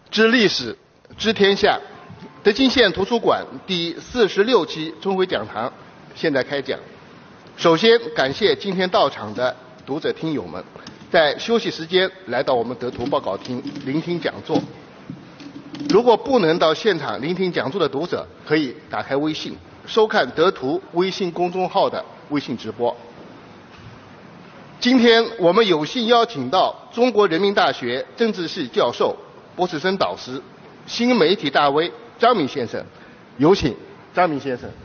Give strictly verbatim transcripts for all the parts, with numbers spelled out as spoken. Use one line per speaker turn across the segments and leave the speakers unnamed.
知历史，知天下。德清县图书馆第四十六期春晖讲堂现在开讲。首先感谢今天到场的读者听友们，在休息时间来到我们德图报告厅聆听讲座。如果不能到现场聆听讲座的读者，可以打开微信收看德图微信公众号的微信直播。今天我们有幸邀请到中国人民大学政治系教授、博士生导师、新媒体大 V 张敏先生，有请张敏先生。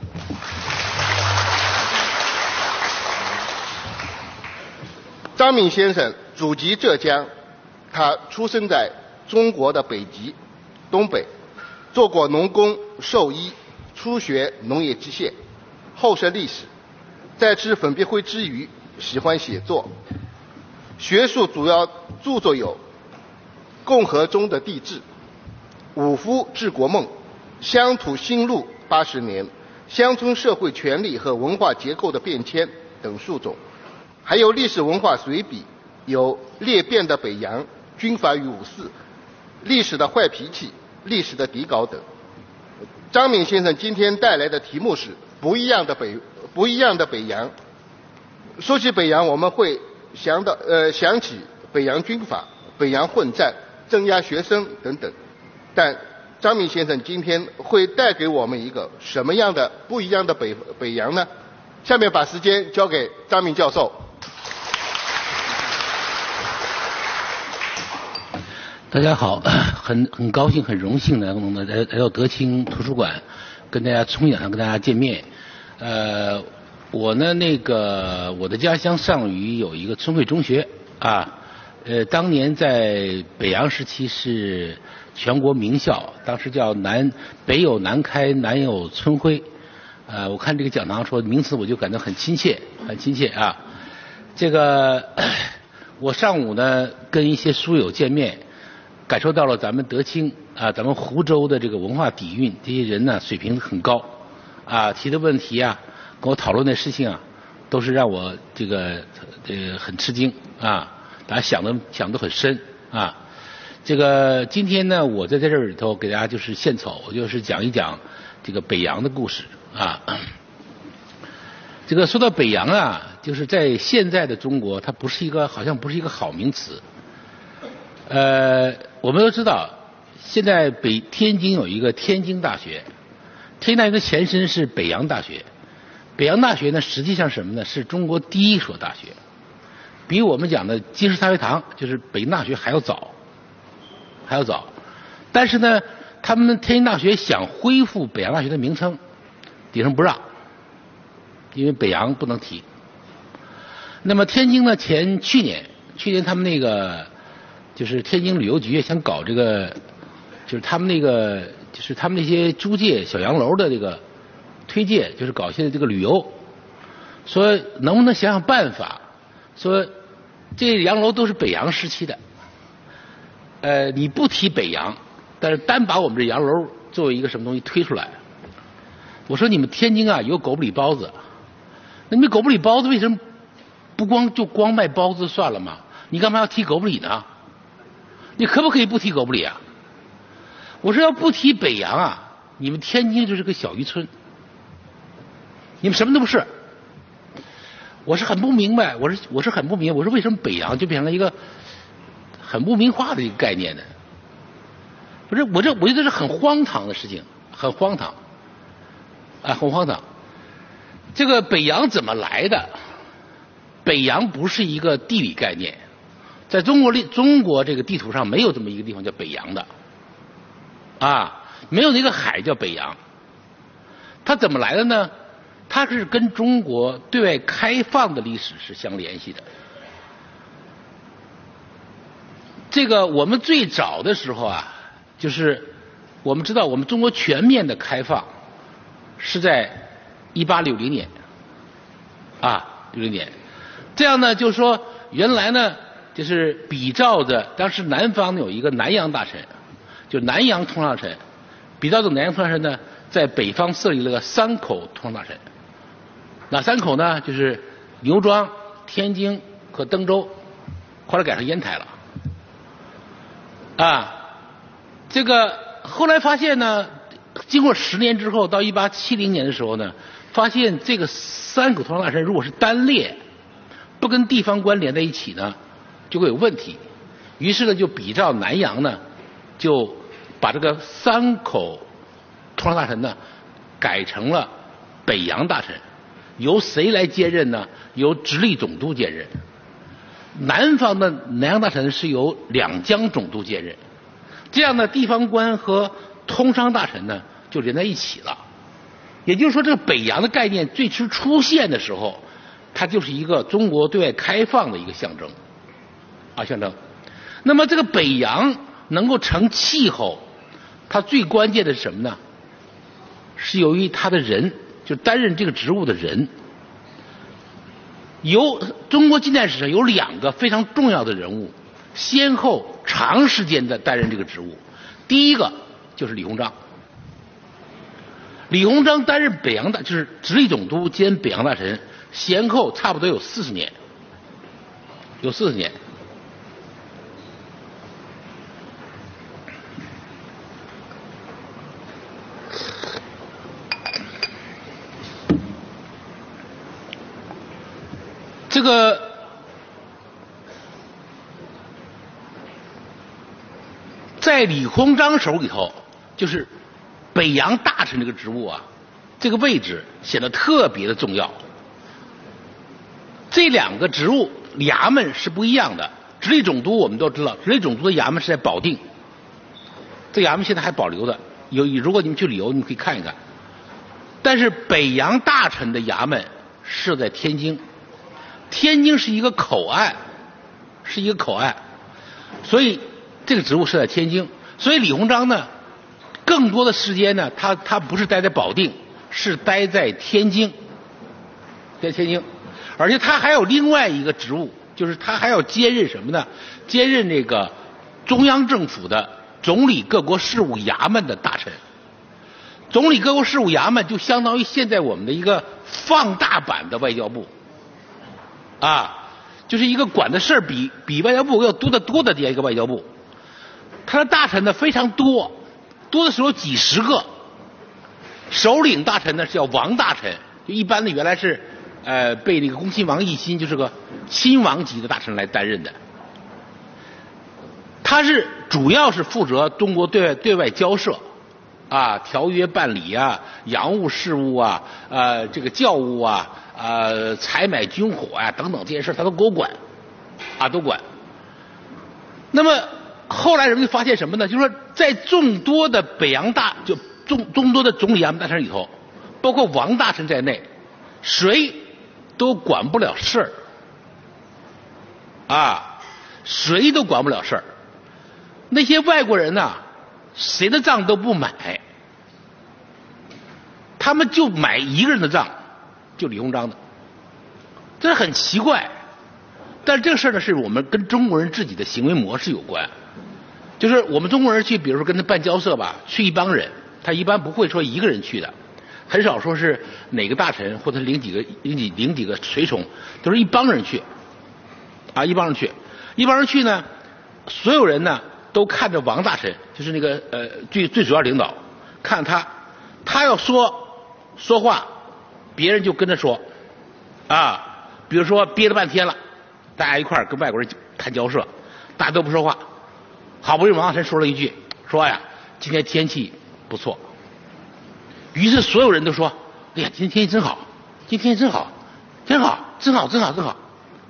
张敏先生祖籍浙江，他出生在中国的北极、东北，做过农工、兽医，初学农业机械，后涉历史，在吃粉笔灰之余，喜欢写作。学术主要著作有《共和中的帝制》《五夫治国梦》《乡土新路八十年》《乡村社会权力和文化结构的变迁》等数种，还有历史文化随笔，有《裂变的北洋》《军阀与五四》《历史的坏脾气》《历史的底稿》等。张敏先生今天带来的题目是不一样的北不一样的北洋。说起北洋，我们会想到呃想起北洋军阀、北洋混战、镇压学生等等，但张敏先生今天会带给我们一个什么样的不一样的北北洋呢？下面把时间交给张敏教授。
大家好，很很高兴、很荣幸呢，能来来到德清图书馆，跟大家春晖讲堂跟大家见面。呃，我呢，那个我的家乡上虞有一个春晖中学啊，呃，当年在北洋时期是全国名校，当时叫南北有南开，南有春晖。呃，我看这个讲堂说名词，我就感到很亲切，很亲切啊。这个我上午呢跟一些书友见面。感受到了咱们德清啊，咱们湖州的这个文化底蕴，这些人呢水平很高，啊，提的问题啊，跟我讨论的事情啊，都是让我这个这个很吃惊啊，大家想的想得很深啊。这个今天呢，我在在这里头给大家就是献丑，我就是讲一讲这个北洋的故事啊。这个说到北洋啊，就是在现在的中国，它不是一个好像不是一个好名词。呃，我们都知道，现在北天津有一个天津大学，天津大学的前身是北洋大学。北洋大学呢，实际上什么呢？是中国第一所大学，比我们讲的京师大学堂，就是北京大学还要早，还要早。但是呢，他们天津大学想恢复北洋大学的名称，顶上不让，因为北洋不能提。那么天津呢，前去年，去年他们那个。就是天津旅游局想搞这个，就是他们那个，就是他们那些租界小洋楼的这个推介，就是搞现在这个旅游，说能不能想想办法，说这洋楼都是北洋时期的，呃，你不提北洋，但是单把我们这洋楼作为一个什么东西推出来。我说你们天津啊有狗不理包子，那你们狗不理包子为什么不光就光卖包子算了吗？你干嘛要提狗不理呢？你可不可以不提狗不理啊？我说要不提北洋啊，你们天津就是个小渔村，你们什么都不是。我是很不明白，我是我是很不明白，我说为什么北洋就变成了一个很污名化的一个概念呢？不是，我这我觉得这是很荒唐的事情，很荒唐，啊，很荒唐。这个北洋怎么来的？北洋不是一个地理概念。在中国历中国这个地图上没有这么一个地方叫北洋的，啊，没有那个海叫北洋。它怎么来的呢？它是跟中国对外开放的历史是相联系的。这个我们最早的时候啊，就是我们知道我们中国全面的开放是在一八六零年，啊，六零年。这样呢，就是说原来呢。就是比照着当时南方有一个南洋大臣，就南洋通商大臣，比照着南洋通商大臣呢，在北方设立了个三口通商大臣。哪三口呢？就是牛庄、天津和登州，后来改成烟台了。啊， 这个后来发现呢，经过十年之后，到一八七零年的时候呢，发现这个三口通商大臣如果是单列，不跟地方官连在一起呢，就会有问题。于是呢，就比照南洋呢，就把这个三口通商大臣呢改成了北洋大臣，由谁来接任呢？由直隶总督接任。南方的南洋大臣是由两江总督接任。这样的地方官和通商大臣呢就连在一起了。也就是说，这个北洋的概念最初出现的时候，它就是一个中国对外开放的一个象征啊象征。那么这个北洋能够成气候，它最关键的是什么呢？是由于他的人，就担任这个职务的人。有中国近代史上有两个非常重要的人物，先后长时间的担任这个职务。第一个就是李鸿章。李鸿章担任北洋大，就是直隶总督兼北洋大臣，先后差不多有四十年，有四十年。这个在李鸿章手里头，就是北洋大臣这个职务啊，这个位置显得特别的重要。这两个职务衙门是不一样的。直隶总督我们都知道，直隶总督的衙门是在保定，这衙门现在还保留的，有如果你们去旅游，你们可以看一看。但是北洋大臣的衙门是在天津。天津是一个口岸，是一个口岸，所以这个职务是在天津。所以李鸿章呢，更多的时间呢，他他不是待在保定，是待在天津，在天津，而且他还有另外一个职务，就是他还要兼任什么呢？兼任这个中央政府的总理各国事务衙门的大臣。总理各国事务衙门就相当于现在我们的一个放大版的外交部。啊，就是一个管的事儿比比外交部要多得多的这样一个外交部，他的大臣呢非常多，多的时候几十个。首领大臣呢是叫王大臣，就一般的原来是呃被那个恭亲王奕欣，就是个亲王级的大臣来担任的。他是主要是负责中国对外对外交涉。啊，条约办理啊，洋务事务啊，呃，这个教务啊，呃，采买军火啊等等这些事他都给我管，啊，都管。那么后来人们就发现什么呢？就是说，在众多的北洋大，就众众多的总理衙门大臣里头，包括王大臣在内，谁都管不了事儿，啊，谁都管不了事儿。那些外国人呢？谁的账都不买，他们就买一个人的账，就李鸿章的，这是很奇怪。但是这个事儿呢，是我们跟中国人自己的行为模式有关。就是我们中国人去，比如说跟他办交涉吧，去一帮人，他一般不会说一个人去的，很少说是哪个大臣或者领几个领几领几个随从，都是一帮人去，啊，一帮人去，一帮人去呢，所有人呢。都看着王大臣，就是那个呃最最主要领导，看他，他要说说话，别人就跟着说，啊，比如说憋了半天了，大家一块儿跟外国人谈交涉，大家都不说话，好不容易王大臣说了一句，说呀，今天天气不错，于是所有人都说，哎呀，今天天气真好，今天天气真好，真好，真好，真好，真好。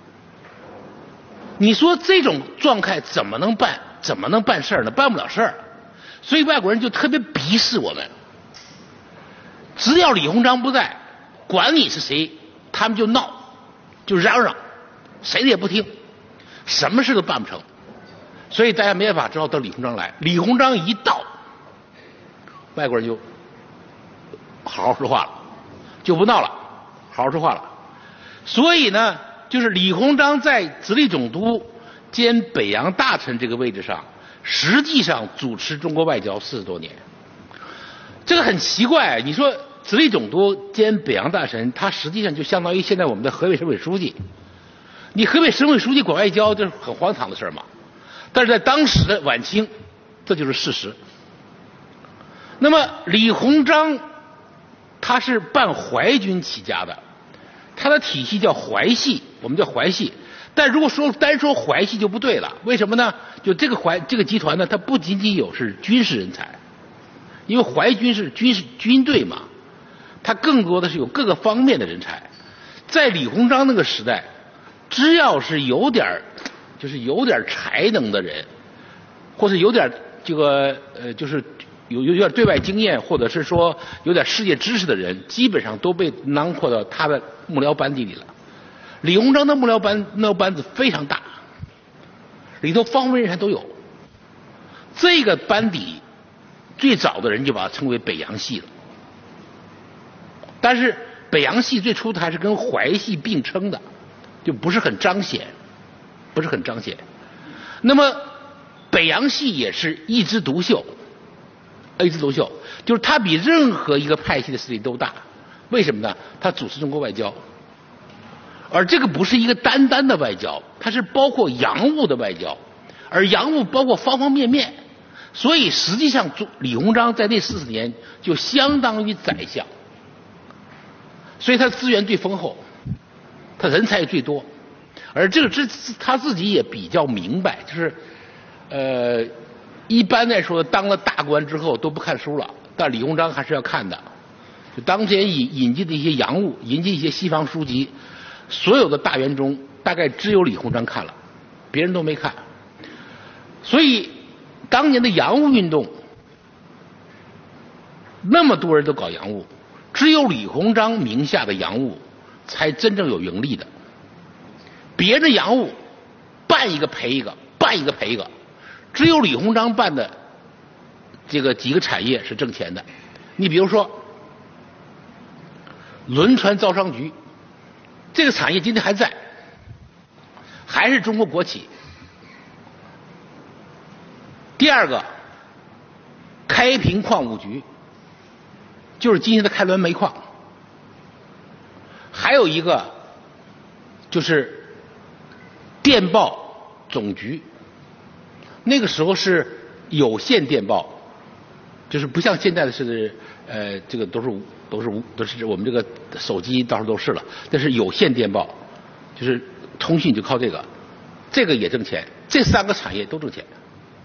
你说这种状态怎么能办？怎么能办事呢？办不了事儿，所以外国人就特别鄙视我们。只要李鸿章不在，管你是谁，他们就闹，就嚷嚷，谁的也不听，什么事都办不成。所以大家没办法，只好等李鸿章来。李鸿章一到，外国人就好好说话了，就不闹了，好好说话了。所以呢，就是李鸿章在直隶总督兼北洋大臣这个位置上，实际上主持中国外交四十多年。这个很奇怪，你说直隶总督兼北洋大臣，他实际上就相当于现在我们的河北省委书记。你河北省委书记管外交，这是很荒唐的事嘛。但是在当时的晚清，这就是事实。 那么李鸿章他是办淮军起家的，他的体系叫淮系，我们叫淮系。但如果说单说淮系就不对了，为什么呢？就这个淮这个集团呢，它不仅仅有是军事人才，因为淮军是军事军队嘛，它更多的是有各个方面的人才。在李鸿章那个时代，只要是有点就是有点才能的人，或是有点这个呃就是有有点对外经验，或者是说有点世界知识的人，基本上都被囊括到他的幕僚班底里了。李鸿章的幕僚班幕僚班子非常大，里头方方面面人才都有。这个班底最早的人就把它称为北洋系了，但是北洋系最初它还是跟淮系并称的，就不是很彰显，不是很彰显。那么北洋系也是一枝独秀，一枝独秀，就是它比任何一个派系的势力都大。为什么呢？它主持中国外交。而这个不是一个单单的外交，它是包括洋务的外交，而洋务包括方方面面，所以实际上李鸿章在那四十年就相当于宰相，所以他资源最丰厚，他人才也最多，而这个这他自己也比较明白，就是呃，一般来说当了大官之后都不看书了，但李鸿章还是要看的，就当前引引进的一些洋务，引进一些西方书籍。所有的大员中，大概只有李鸿章看了，别人都没看。所以，当年的洋务运动，那么多人都搞洋务，只有李鸿章名下的洋务才真正有盈利的。别人的洋务办一个赔一个，办一个赔一个，只有李鸿章办的这个几个产业是挣钱的。你比如说，轮船招商局。这个产业今天还在，还是中国国企。第二个，开平矿务局，就是今天的开滦煤矿。还有一个就是电报总局，那个时候是有线电报，就是不像现在的是呃这个都是都是都是我们这个手机到时候都是了，但是有线电报就是通讯就靠这个，这个也挣钱，这三个产业都挣钱。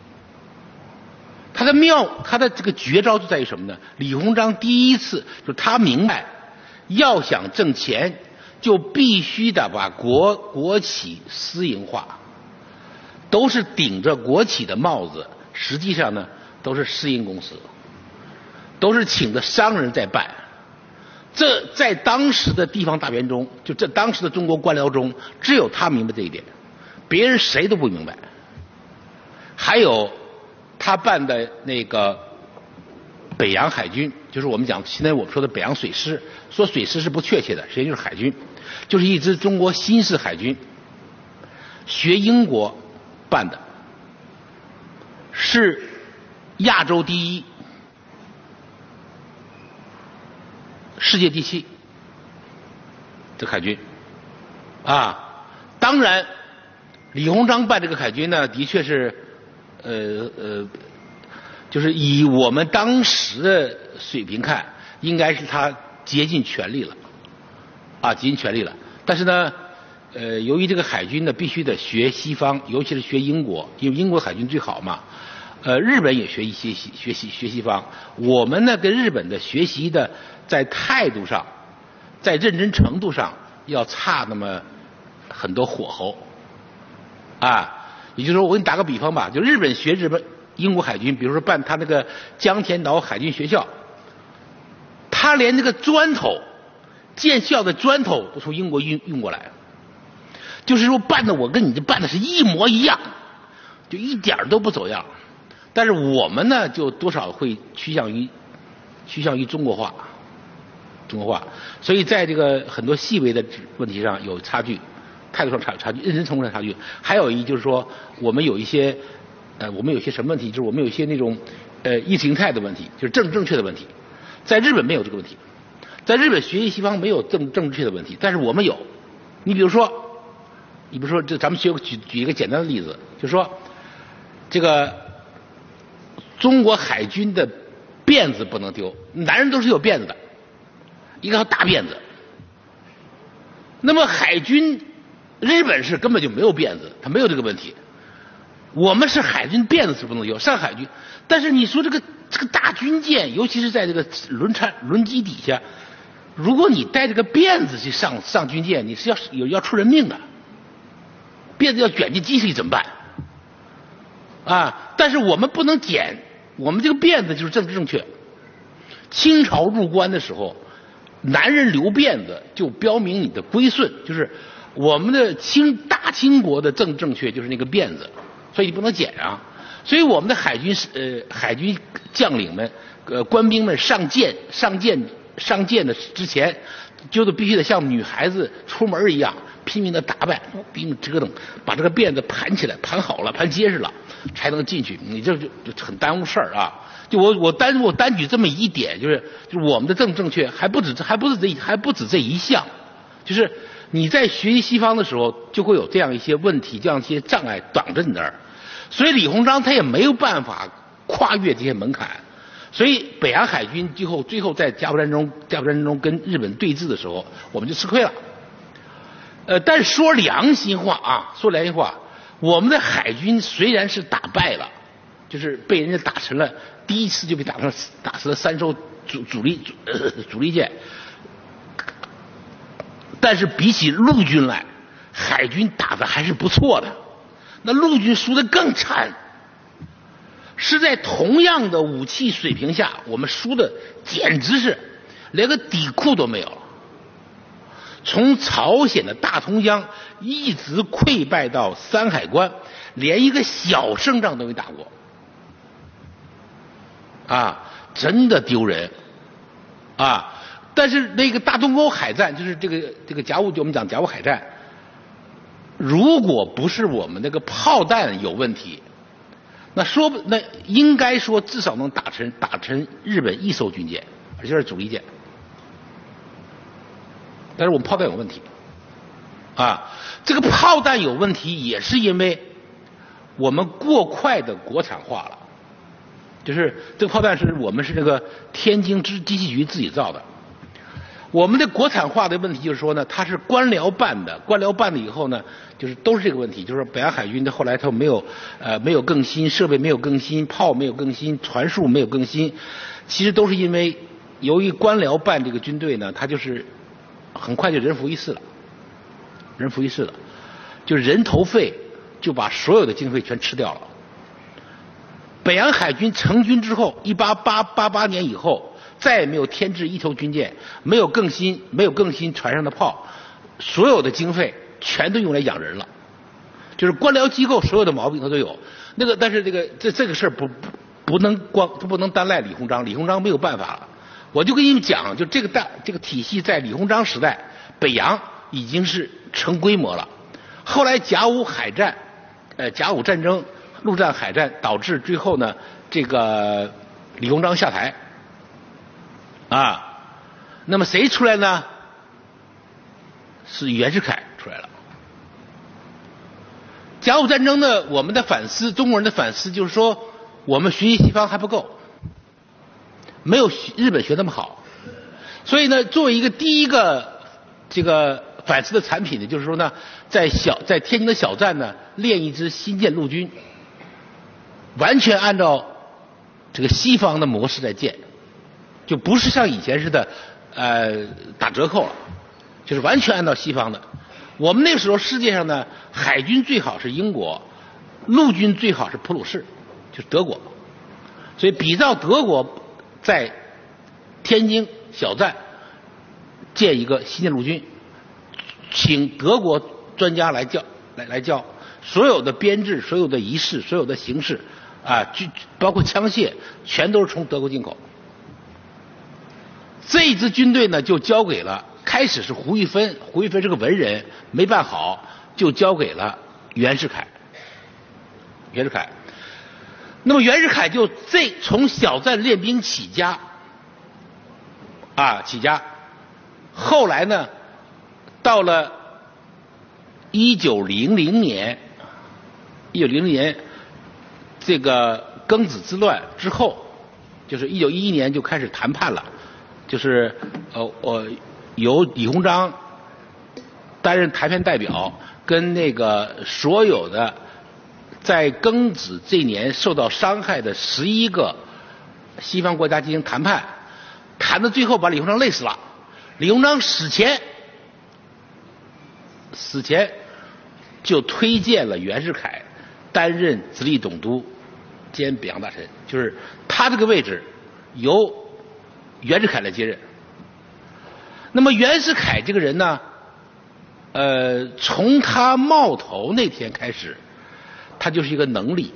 他的妙，他的这个绝招就在于什么呢？李鸿章第一次就他明白，要想挣钱，就必须得把国国企私营化，都是顶着国企的帽子，实际上呢都是私营公司，都是请的商人在办。这在当时的地方大员中，就这当时的中国官僚中，只有他明白这一点，别人谁都不明白。还有他办的那个北洋海军，就是我们讲现在我们说的北洋水师，说水师是不确切的，实际就是海军，就是一支中国新式海军，学英国办的，是亚洲第一，世界第七，这海军啊，当然，李鸿章办这个海军呢，的确是，呃呃，就是以我们当时的水平看，应该是他竭尽全力了，啊，竭尽全力了。但是呢，呃，由于这个海军呢，必须得学西方，尤其是学英国，因为英国海军最好嘛。呃，日本也学一些西学习学西方，我们呢跟日本的学习的在态度上，在认真程度上要差那么很多火候，啊，也就是说，我给你打个比方吧，就日本学日本英国海军，比如说办他那个江田岛海军学校，他连这个砖头建校的砖头都从英国运运过来，就是说办的我跟你这办的是一模一样，就一点都不走样。但是我们呢，就多少会趋向于趋向于中国化，中国化，所以在这个很多细微的问题上有差距，态度上差差距，认真程度上差距。还有一就是说，我们有一些呃，我们有一些什么问题？就是我们有一些那种呃意识形态的问题，就是政治正确的问题。在日本没有这个问题，在日本学习西方没有政政治正确的问题，但是我们有。你比如说，你比如说，这咱们学举举一个简单的例子，就是说这个。中国海军的辫子不能丢，男人都是有辫子的，一个要大辫子。那么海军，日本是根本就没有辫子，他没有这个问题。我们是海军辫子是不能丢，上海军。但是你说这个这个大军舰，尤其是在这个轮船轮机底下，如果你带这个辫子去上上军舰，你是要有要出人命的。辫子要卷进机器里怎么办？啊！但是我们不能剪，我们这个辫子就是政治正确。清朝入关的时候，男人留辫子就标明你的归顺，就是我们的清大清国的政治正确就是那个辫子，所以你不能剪啊。所以我们的海军呃海军将领们呃官兵们上舰上舰上舰的之前，就是必须得像女孩子出门一样拼命的打扮，拼命折腾，把这个辫子盘起来，盘好了，盘结实了，才能进去。你这就就很耽误事儿啊！就我我单我单举这么一点，就是就是我们的政治正确还不止还不是这还不止这一项，就是你在学习西方的时候，就会有这样一些问题，这样一些障碍挡着你那儿。所以李鸿章他也没有办法跨越这些门槛，所以北洋海军最后最后在甲午战争甲午战争中跟日本对峙的时候，我们就吃亏了。呃，但是说良心话啊，说良心话，我们的海军虽然是打败了，就是被人家打成了第一次就被打成打成了三艘主主力主、呃、主力舰，但是比起陆军来，海军打的还是不错的。那陆军输得更惨，是在同样的武器水平下，我们输的简直是连个底裤都没有了。从朝鲜的大同江一直溃败到山海关，连一个小胜仗都没打过，啊，真的丢人啊！但是那个大东沟海战，就是这个这个甲午，就我们讲甲午海战。如果不是我们那个炮弹有问题，那说那应该说至少能打沉打沉日本一艘军舰，而且是主力舰。但是我们炮弹有问题，啊，这个炮弹有问题也是因为我们过快的国产化了，就是这个炮弹是我们是这个天津之机器局自己造的。我们的国产化的问题就是说呢，它是官僚办的，官僚办了以后呢，就是都是这个问题，就是北洋海军的后来它没有呃没有更新，设备没有更新，炮没有更新，船数没有更新，其实都是因为由于官僚办这个军队呢，它就是很快就人浮于事了，人浮于事了，就人头费就把所有的经费全吃掉了。北洋海军成军之后，一八八八八年以后。再也没有添置一艘军舰，没有更新，没有更新船上的炮，所有的经费全都用来养人了，就是官僚机构所有的毛病它都有。那个，但是这个这这个事儿不不不能光不能单赖李鸿章，李鸿章没有办法了。我就跟你们讲，就这个大这个体系在李鸿章时代，北洋已经是成规模了。后来甲午海战，呃，甲午战争、陆战、海战导致最后呢，这个李鸿章下台。啊，那么谁出来呢？是袁世凯出来了。甲午战争呢，我们的反思，中国人的反思就是说，我们学习西方还不够，没有日本学那么好。所以呢，作为一个第一个这个反思的产品呢，就是说呢，在小在天津的小站呢，练一支新建陆军，完全按照这个西方的模式在建。就不是像以前似的，呃，打折扣了，就是完全按照西方的。我们那个时候世界上呢，海军最好是英国，陆军最好是普鲁士，就是德国。所以比照德国在天津小站建一个新建陆军，请德国专家来教来来教，所有的编制、所有的仪式、所有的形式啊，就包括枪械，全都是从德国进口。这一支军队呢，就交给了，开始是胡玉芬，胡玉芬是个文人，没办好，就交给了袁世凯。袁世凯，那么袁世凯就这从小站练兵起家，啊起家，后来呢，到了一九零零年，一九零零年这个庚子之乱之后， 就是一九一一年就开始谈判了，就是呃我由李鸿章担任谈判代表，跟那个所有的在庚子这年受到伤害的十一个西方国家进行谈判，谈到最后把李鸿章累死了。李鸿章死前死前就推荐了袁世凯担任直隶总督兼北洋大臣，就是他这个位置由袁世凯来接任。那么袁世凯这个人呢，呃，从他冒头那天开始，他就是一个能力，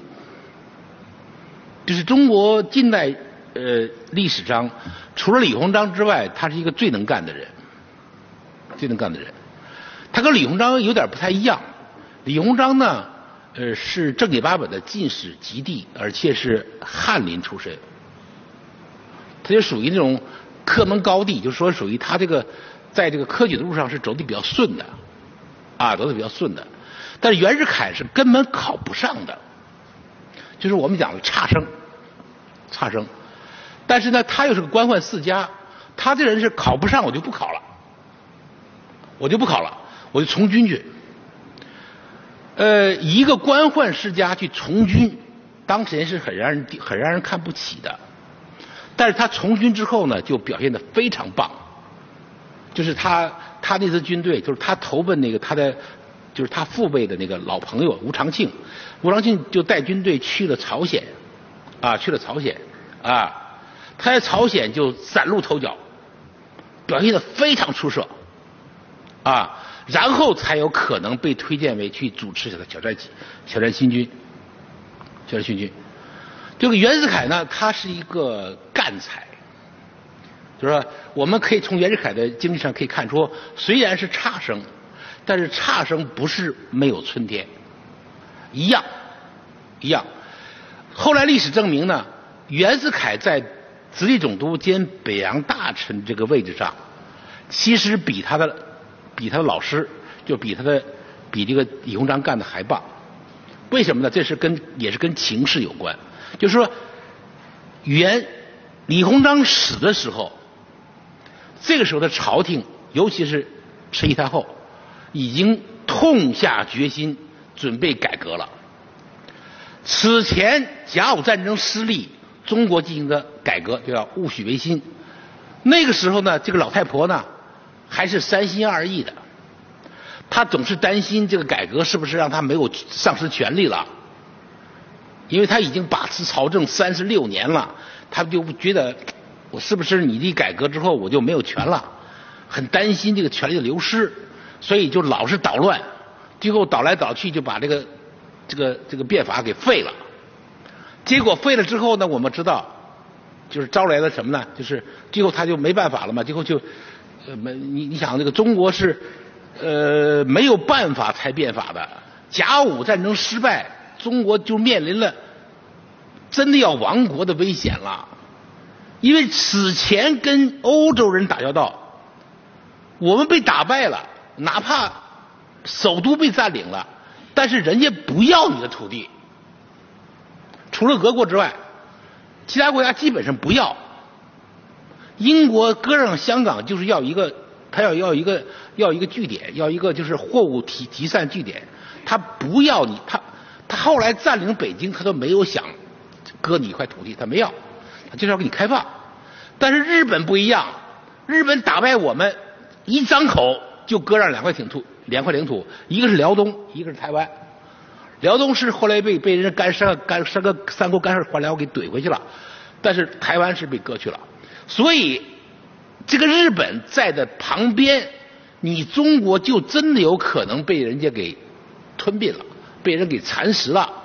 就是中国近代呃历史上除了李鸿章之外，他是一个最能干的人，最能干的人。他跟李鸿章有点不太一样，李鸿章呢，呃，是正经八百的进士及第，而且是翰林出身，他就属于那种科门高第，就是说属于他这个在这个科举的路上是走的比较顺的，啊，走的比较顺的。但是袁世凯是根本考不上的，就是我们讲的差生，差生。但是呢，他又是个官宦世家，他这人是考不上我就不考了，我就不考了，我就从军去。呃，一个官宦世家去从军，当时是很让人很让人看不起的。但是他从军之后呢，就表现得非常棒。就是他他那支军队，就是他投奔那个他的，就是他父辈的那个老朋友吴长庆，吴长庆就带军队去了朝鲜，啊，去了朝鲜，啊，他在朝鲜就崭露头角，表现得非常出色，啊，然后才有可能被推荐为去主持挑战挑战新军，挑战新军。这个袁世凯呢，他是一个干才，就是说我们可以从袁世凯的经历上可以看出，虽然是差生，但是差生不是没有春天，一样一样。后来历史证明呢，袁世凯在直隶总督兼北洋大臣这个位置上，其实比他的比他的老师，就比他的比这个李鸿章干的还棒。为什么呢？这是跟也是跟情势有关。就是说，袁李鸿章死的时候，这个时候的朝廷，尤其是慈禧太后，已经痛下决心准备改革了。此前甲午战争失利，中国进行的改革就叫戊戌维新。那个时候呢，这个老太婆呢还是三心二意的，她总是担心这个改革是不是让她没有丧失权力了。因为他已经把持朝政三十六年了，他就觉得我是不是你一改革之后我就没有权了，很担心这个权力的流失，所以就老是捣乱，最后捣来捣去就把这个这个这个变法给废了。结果废了之后呢，我们知道就是招来了什么呢？就是最后他就没办法了嘛，最后就呃没你你想这个中国是呃没有办法才变法的，甲午战争失败。中国就面临了真的要亡国的危险了，因为此前跟欧洲人打交道，我们被打败了，哪怕首都被占领了，但是人家不要你的土地，除了俄国之外，其他国家基本上不要。英国割让香港就是要一个，他要要一个要一个据点，要一个就是货物集集散据点，他不要你他。他后来占领北京，他都没有想割你一块土地，他没要，他就是要给你开放。但是日本不一样，日本打败我们，一张口就割让两块领土，两块领土，一个是辽东，一个是台湾。辽东是后来被被人干涉干三个三国干涉还辽给怼回去了，但是台湾是被割去了。所以这个日本在的旁边，你中国就真的有可能被人家给吞并了。被人给蚕食了，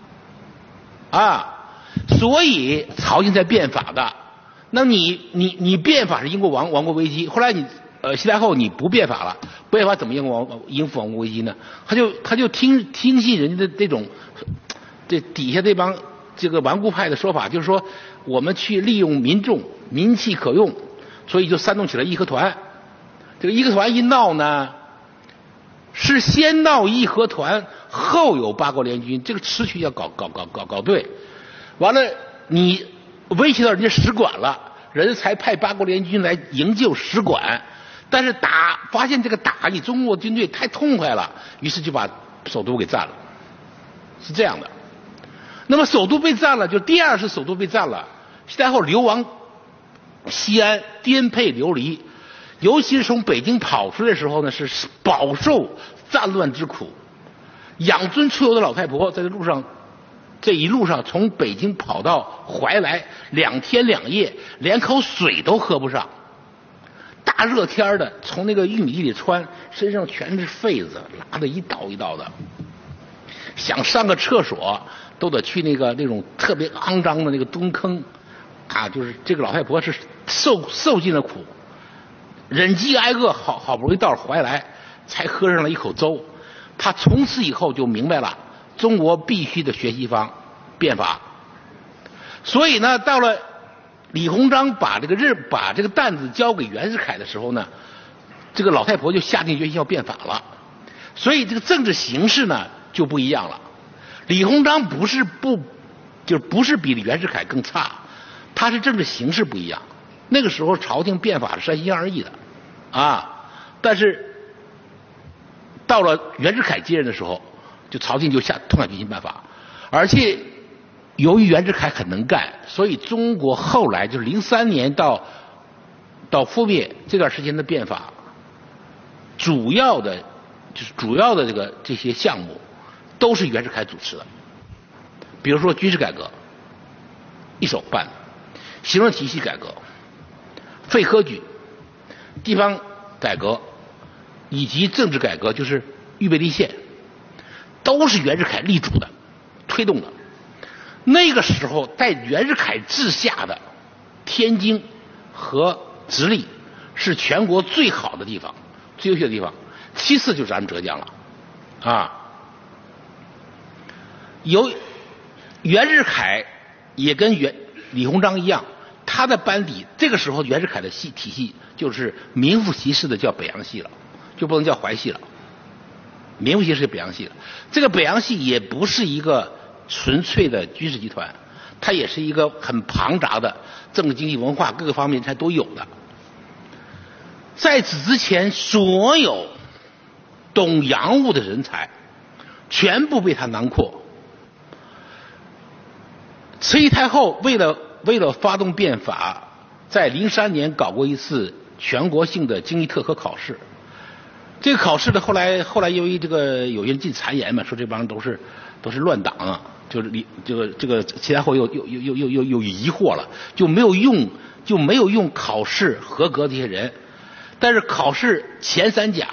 啊，所以朝廷在变法的。那你你你变法是英国亡亡国危机，后来你呃西太后你不变法了，不变法怎么应亡应付亡国危机呢？他就他就听听信人家的这种，这底下这帮这个顽固派的说法，就是说我们去利用民众民气可用，所以就煽动起了义和团。这个义和团一闹呢，是先闹义和团。后有八国联军，这个次序要搞搞搞搞搞对，完了你威胁到人家使馆了，人家才派八国联军来营救使馆。但是打发现这个打你中国军队太痛快了，于是就把首都给占了，是这样的。那么首都被占了，就第二次首都被占了，西太后流亡西安，颠沛流离，尤其是从北京跑出来的时候呢，是饱受战乱之苦。养尊处优的老太婆在这路上，这一路上从北京跑到怀来，两天两夜，连口水都喝不上。大热天的，从那个玉米地里穿，身上全是痱子，拉的一道一道的。想上个厕所，都得去那个那种特别肮脏的那个蹲坑，啊，就是这个老太婆是受受尽了苦，忍饥挨饿，好好不容易到了怀来，才喝上了一口粥。他从此以后就明白了，中国必须得学西方变法。所以呢，到了李鸿章把这个日把这个担子交给袁世凯的时候呢，这个老太婆就下定决心要变法了。所以这个政治形势呢就不一样了。李鸿章不是不就不是比袁世凯更差，他是政治形势不一样。那个时候朝廷变法是三心二意的啊，但是到了袁世凯接任的时候，就朝廷就下痛下决心办法。而且由于袁世凯很能干，所以中国后来就是零三年到到覆灭这段时间的变法，主要的就是主要的这个这些项目都是袁世凯主持的。比如说军事改革一手办的，行政体系改革、废科举、地方改革以及政治改革，就是预备立宪，都是袁世凯力主的、推动的。那个时候在袁世凯治下的天津和直隶是全国最好的地方、最优秀的地方，其次就是咱们浙江了啊。由袁世凯也跟袁李鸿章一样，他的班底这个时候袁世凯的系体系就是名副其实的叫北洋系了，就不能叫淮系了，名副其实是北洋系了。这个北洋系也不是一个纯粹的军事集团，它也是一个很庞杂的政治、经济、文化各个方面才都有的。在此之前，所有懂洋务的人才全部被他囊括。慈禧太后为了为了发动变法，在零三年搞过一次全国性的经济特科考试。这个考试呢，后来后来由于这个有人进谗言嘛，说这帮人都是都是乱党啊，就是李这个这个慈禧太后又又又又又又又疑惑了，就没有用就没有用考试合格这些人，但是考试前三甲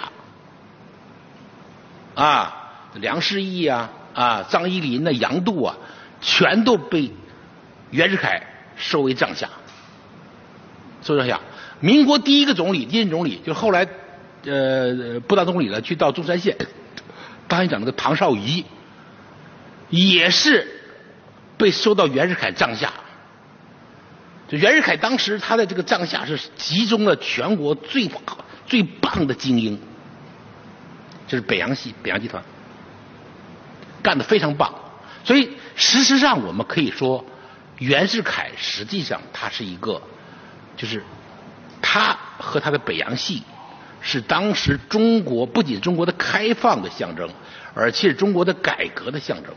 啊，梁士义啊啊张一林呐、杨度啊，全都被袁世凯收为帐下。收为帐下。民国第一个总理，第一任总理，就是后来呃不当总理了，去到中山县当县长那个唐绍仪，也是被收到袁世凯帐下。就袁世凯当时他的这个帐下是集中了全国最最棒的精英，就是北洋系北洋集团，干得非常棒。所以事实上我们可以说，袁世凯实际上他是一个，就是他和他的北洋系是当时中国不仅中国的开放的象征，而且是中国的改革的象征。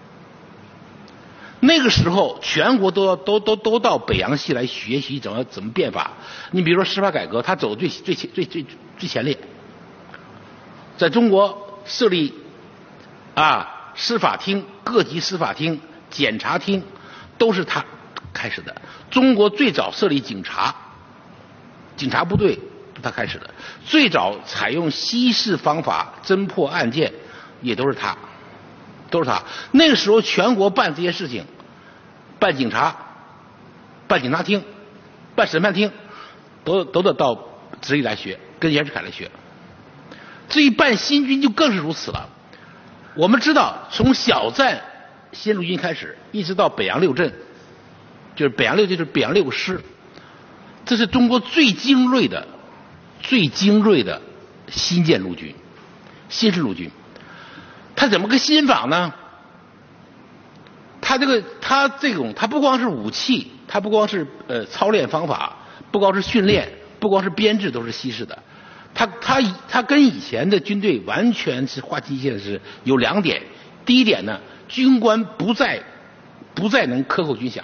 那个时候全国都要都都都到北洋系来学习怎么怎么变法。你比如说司法改革，他走最最最最最前列，在中国设立啊司法厅、各级司法厅、检察厅，都是他开始的。中国最早设立警察，警察部队他开始的。最早采用西式方法侦破案件，也都是他。都是他。那个时候全国办这些事情，办警察、办警察厅、办审判厅，都都得到直隶来学，跟袁世凯来学。至于办新军就更是如此了。我们知道，从小站新陆军开始，一直到北洋六镇，就是北洋六就是北洋六个师，这是中国最精锐的、最精锐的新建陆军、新式陆军。他怎么个新法呢？ 他这个他这种他不光是武器，他不光是呃操练方法，不光是训练，不光是编制都是西式的。他他他跟以前的军队完全是划清界限，是有两点。第一点呢，军官不再不再能克扣军饷。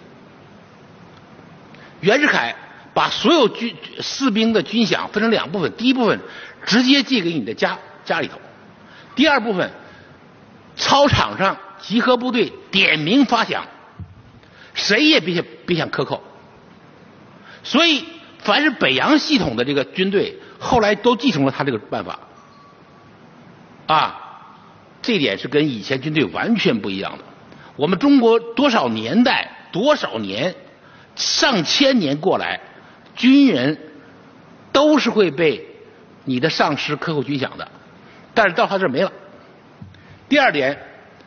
袁世凯把所有军士兵的军饷分成两部分，第一部分直接寄给你的家家里头，第二部分操场上集合部队点名发饷，谁也别想别想克扣。所以凡是北洋系统的这个军队后来都继承了他这个办法啊，这一点是跟以前军队完全不一样的。我们中国多少年代多少年上千年过来，军人都是会被你的上司克扣军饷的，但是到他这儿没了。第二点，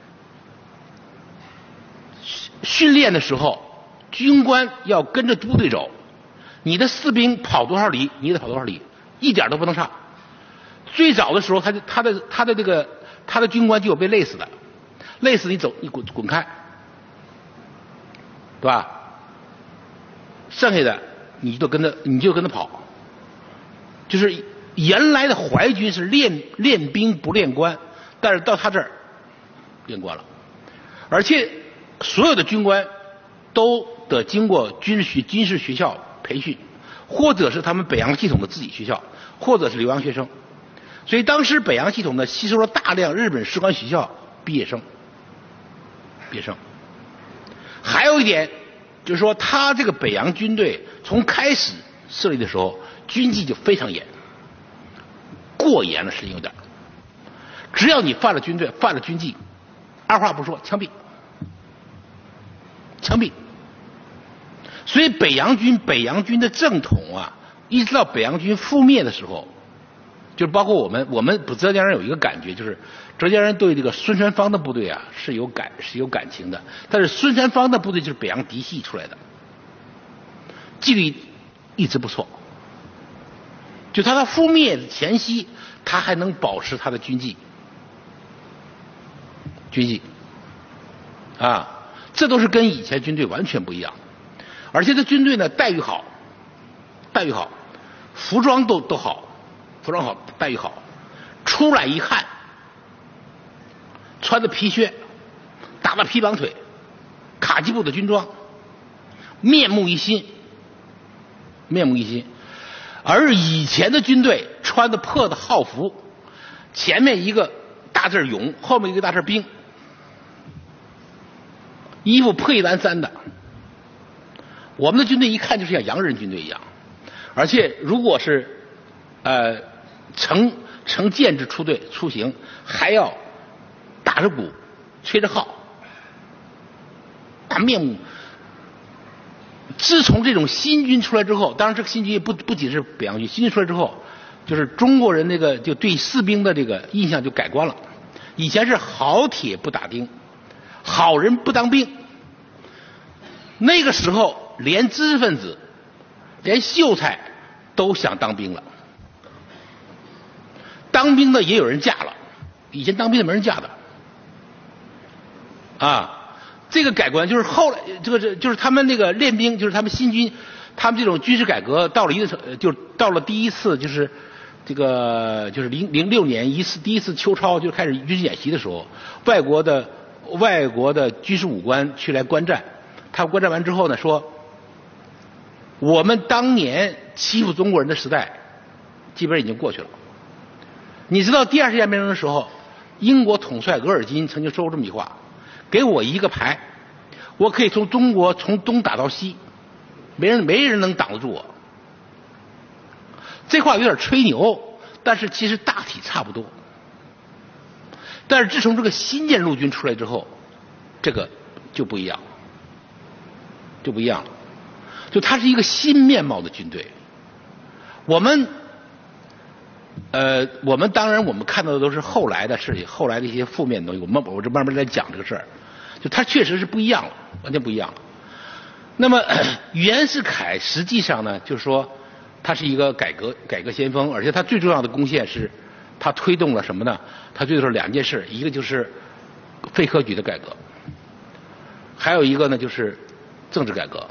训练的时候军官要跟着部队走，你的士兵跑多少里你得跑多少里，一点都不能差。最早的时候他的他的他的这个他的军官就有被累死的，累死你走你滚滚开，对吧？剩下的你就跟他你就跟他跑。就是原来的淮军是练练兵不练官，但是到他这儿练官了，而且所有的军官都得经过军事军事学校培训，或者是他们北洋系统的自己学校，或者是留洋学生。所以当时北洋系统呢吸收了大量日本士官学校毕业生，毕业生。还有一点就是说，他这个北洋军队从开始设立的时候，军纪就非常严，过严了是有点。只要你犯了军队，犯了军纪，二话不说枪毙，枪毙。所以北洋军北洋军的正统啊，一直到北洋军覆灭的时候，就是包括我们我们浙江人有一个感觉，就是浙江人对这个孙传芳的部队啊是有感是有感情的，但是孙传芳的部队就是北洋嫡系出来的，纪律一直不错。就他的覆灭前夕，他还能保持他的军纪，军纪啊，这都是跟以前军队完全不一样。而且这军队呢待遇好，待遇好，服装都都好，服装好，待遇好，出来一看，穿的皮靴，打的皮绑腿，卡其布的军装，面目一新，面目一新。而以前的军队穿的破的号服，前面一个大字勇，后面一个大字兵，衣服破衣烂衫的。我们的军队一看就像洋人军队一样，而且如果是呃乘乘舰只出队出行，还要打着鼓吹着号，大面目。自从这种新军出来之后，当然这个新军不不仅是北洋军，新军出来之后，就是中国人那个就对士兵的这个印象就改观了。以前是好铁不打钉，好人不当兵。那个时候连知识分子连秀才都想当兵了，当兵的也有人嫁了，以前当兵的没人嫁的啊。这个改观就是后来这个就是他们那个练兵，就是他们新军，他们这种军事改革到了一个就到了第一次就是这个就是零零六年一次第一次秋操就开始军事演习的时候，外国的外国的军事武官去来观战，他们观战完之后呢说，我们当年欺负中国人的时代基本上已经过去了。你知道第二次世界大战的时候，英国统帅额尔金曾经说过这么一句话，给我一个排，我可以从中国从东打到西，没人没人能挡得住我。这话有点吹牛，但是其实大体差不多。但是自从这个新建陆军出来之后，这个就不一样，就不一样了。就它是一个新面貌的军队。我们呃，我们当然我们看到的都是后来的事情，后来的一些负面的东西。我们我这慢慢来讲这个事儿，就它确实是不一样了，完全不一样了。那么袁世凯实际上呢，就是说他是一个改革改革先锋，而且他最重要的贡献是，他推动了什么呢？他推动了两件事，一个就是废科举的改革， 还有一个呢就是政治改革。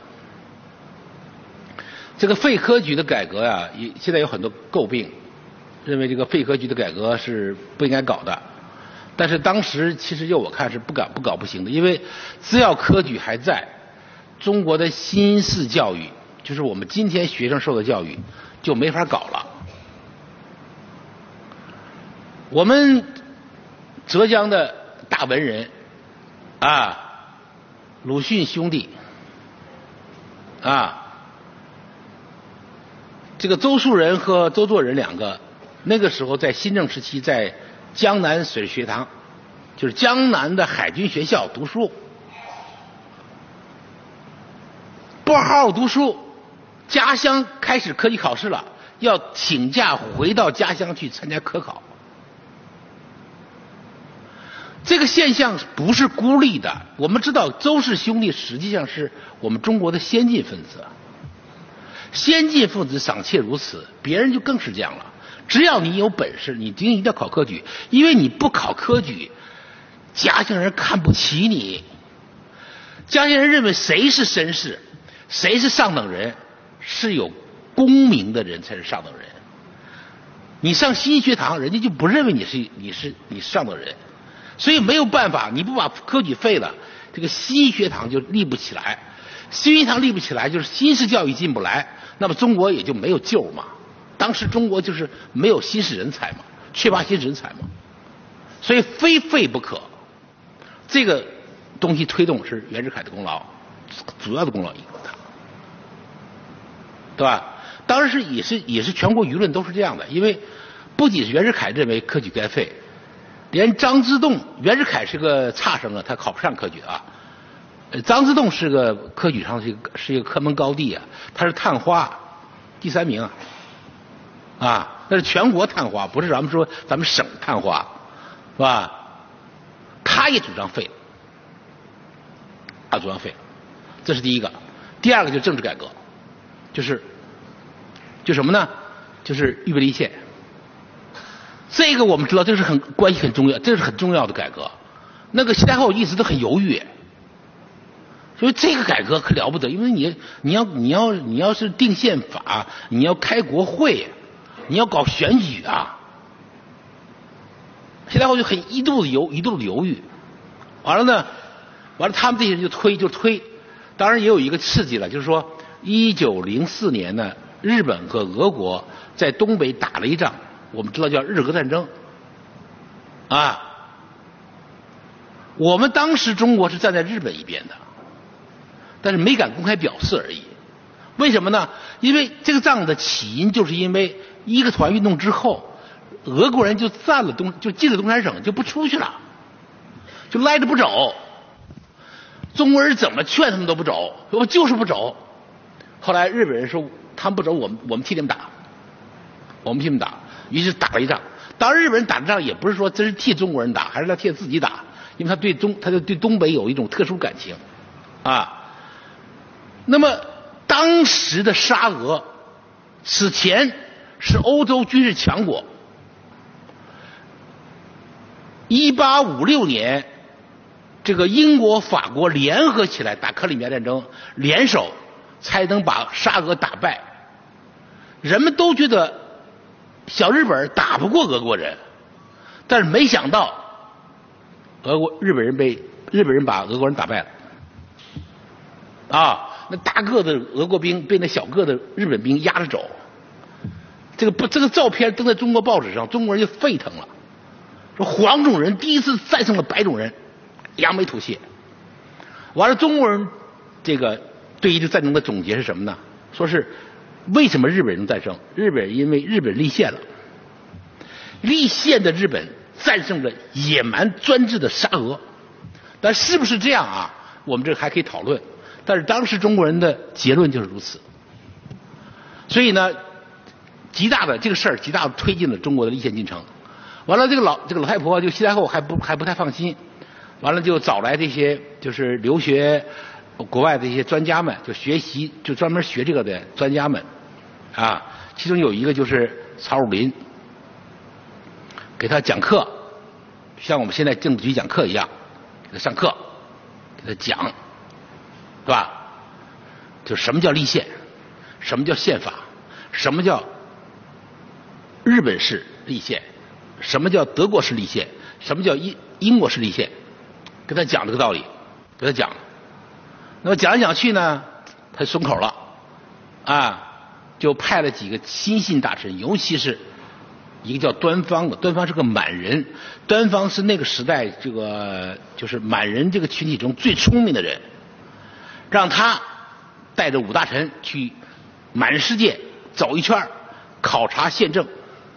这个废科举的改革呀、啊，也现在有很多诟病，认为这个废科举的改革是不应该搞的。但是当时其实就我看是不搞不搞不行的，因为只要科举还在，中国的新式教育，就是我们今天学生受的教育就没法搞了。我们浙江的大文人啊，鲁迅兄弟啊，这个周树人和周作人两个，那个时候在新政时期在江南水学堂，就是江南的海军学校读书，不好好读书，家乡开始科举考试了，要请假回到家乡去参加科考。这个现象不是孤立的，我们知道周氏兄弟实际上是我们中国的先进分子，先进分子尚且如此，别人就更是这样了。只要你有本事，你一定要考科举，因为你不考科举，家乡人看不起你，家乡人认为谁是绅士，谁是上等人，是有功名的人才是上等人。你上新学堂，人家就不认为你是你是你是上等人。所以没有办法，你不把科举废了，这个新学堂就立不起来，新学堂立不起来，就是新式教育进不来，那么中国也就没有救嘛。当时中国就是没有新式人才嘛，缺乏新式人才嘛，所以非废不可。这个东西推动是袁世凯的功劳，主要的功劳一个他，对吧？当然是也是也是全国舆论都是这样的，因为不仅是袁世凯认为科举该废。连张之洞，袁世凯是个差生啊，他考不上科举啊。张之洞是个科举上是一个是一个科门高第啊，他是探花第三名啊，啊，那是全国探花，不是咱们说咱们省探花，是吧？他也主张废了，他主张废了，这是第一个。第二个就是政治改革，就是就什么呢？就是预备立宪。这个我们知道，这是很关系很重要，这是很重要的改革。那个西太后一直都很犹豫，所以这个改革可了不得，因为你你要你要你要是定宪法，你要开国会，你要搞选举啊。西太后就很一肚子犹一肚子犹豫，完了呢，完了他们这些人就推就推，当然也有一个刺激了，就是说一九零四年呢，日本和俄国在东北打了一仗。我们知道叫日俄战争啊，我们当时中国是站在日本一边的，但是没敢公开表示而已。为什么呢？因为这个仗的起因就是因为一个团运动之后，俄国人就占了东就进了东三省，就不出去了，就赖着不走。中国人怎么劝他们都不走，我就是不走。后来日本人说他们不走，我们我们替他们打，我们替他们打。于是打了一仗，当然日本人打仗也不是说真是替中国人打，还是他替自己打，因为他对中他就对东北有一种特殊感情啊。那么当时的沙俄此前是欧洲军事强国，一八五六年这个英国法国联合起来打克里米亚战争，联手才能把沙俄打败。人们都觉得小日本打不过俄国人，但是没想到俄国日本人被日本人把俄国人打败了啊！那大个的俄国兵被那小个的日本兵压着走，这个不这个照片登在中国报纸上，中国人就沸腾了，说黄种人第一次战胜了白种人，扬眉吐气。完了，中国人这个对于这战争的总结是什么呢？说是为什么日本人能战胜？日本因为日本立宪了，立宪的日本战胜了野蛮专制的沙俄。但是不是这样啊？我们这还可以讨论。但是当时中国人的结论就是如此。所以呢，极大的这个事儿极大的推进了中国的立宪进程。完了，这个老这个老太婆就西太后还不还不太放心，完了就找来这些就是留学国外的一些专家们，就学习就专门学这个的专家们。啊，其中有一个就是曹汝霖，给他讲课，像我们现在政治局讲课一样，给他上课，给他讲对吧？就什么叫立宪，什么叫宪法，什么叫日本式立宪，什么叫德国式立宪，什么叫英英国式立宪，跟他讲这个道理，给他讲。那么讲来讲去呢，他松口了，啊，就派了几个亲信大臣，尤其是一个叫端方的，端方是个满人，端方是那个时代这个就是满人这个群体中最聪明的人，让他带着五大臣去满世界走一圈，考察宪政，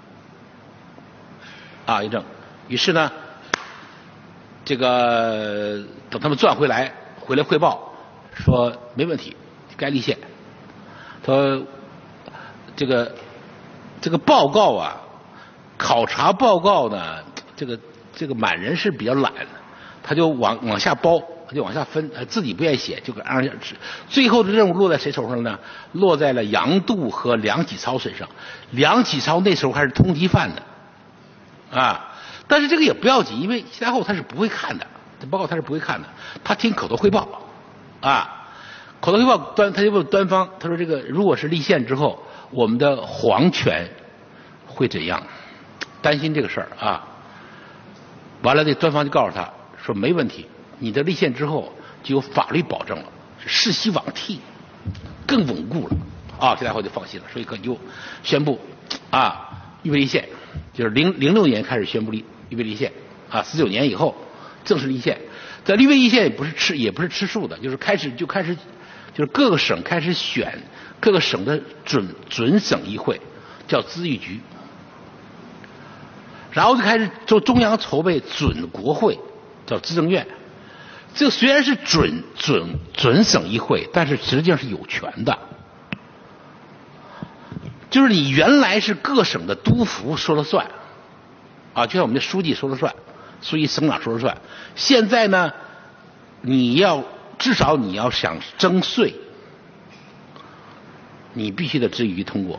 啊，议政。于是呢，这个等他们转回来，回来汇报说没问题，该立宪。他说这个这个报告啊，考察报告呢，这个这个满人是比较懒的，他就往往下包。他就往下分，自己不愿意写，就按照最后的任务落在谁手上呢？落在了杨度和梁启超身上。梁启超那时候还是通缉犯呢，啊，但是这个也不要紧，因为西太后他是不会看的，这报告他是不会看的，他听口头汇报，啊，口头汇报端他就问端方，他说这个如果是立宪之后，我们的皇权会怎样？担心这个事儿啊。完了，这端方就告诉他说没问题。你的立宪之后就有法律保证了，世袭罔替，更稳固了啊！西太后就放心了，所以可就宣布啊，预备立宪，就是零零六年开始宣布立预备立宪啊，十九年以后正式立宪。在预备立宪也不是吃也不是吃素的，就是开始就开始就是各个省开始选各个省的准准省议会，叫咨议局，然后就开始就中央筹备准国会，叫资政院。这虽然是准准准省议会，但是实际上是有权的，就是你原来是各省的督抚说了算，啊，就像我们的书记说了算，书记省长说了算。现在呢，你要至少你要想征税，你必须得咨议局通过，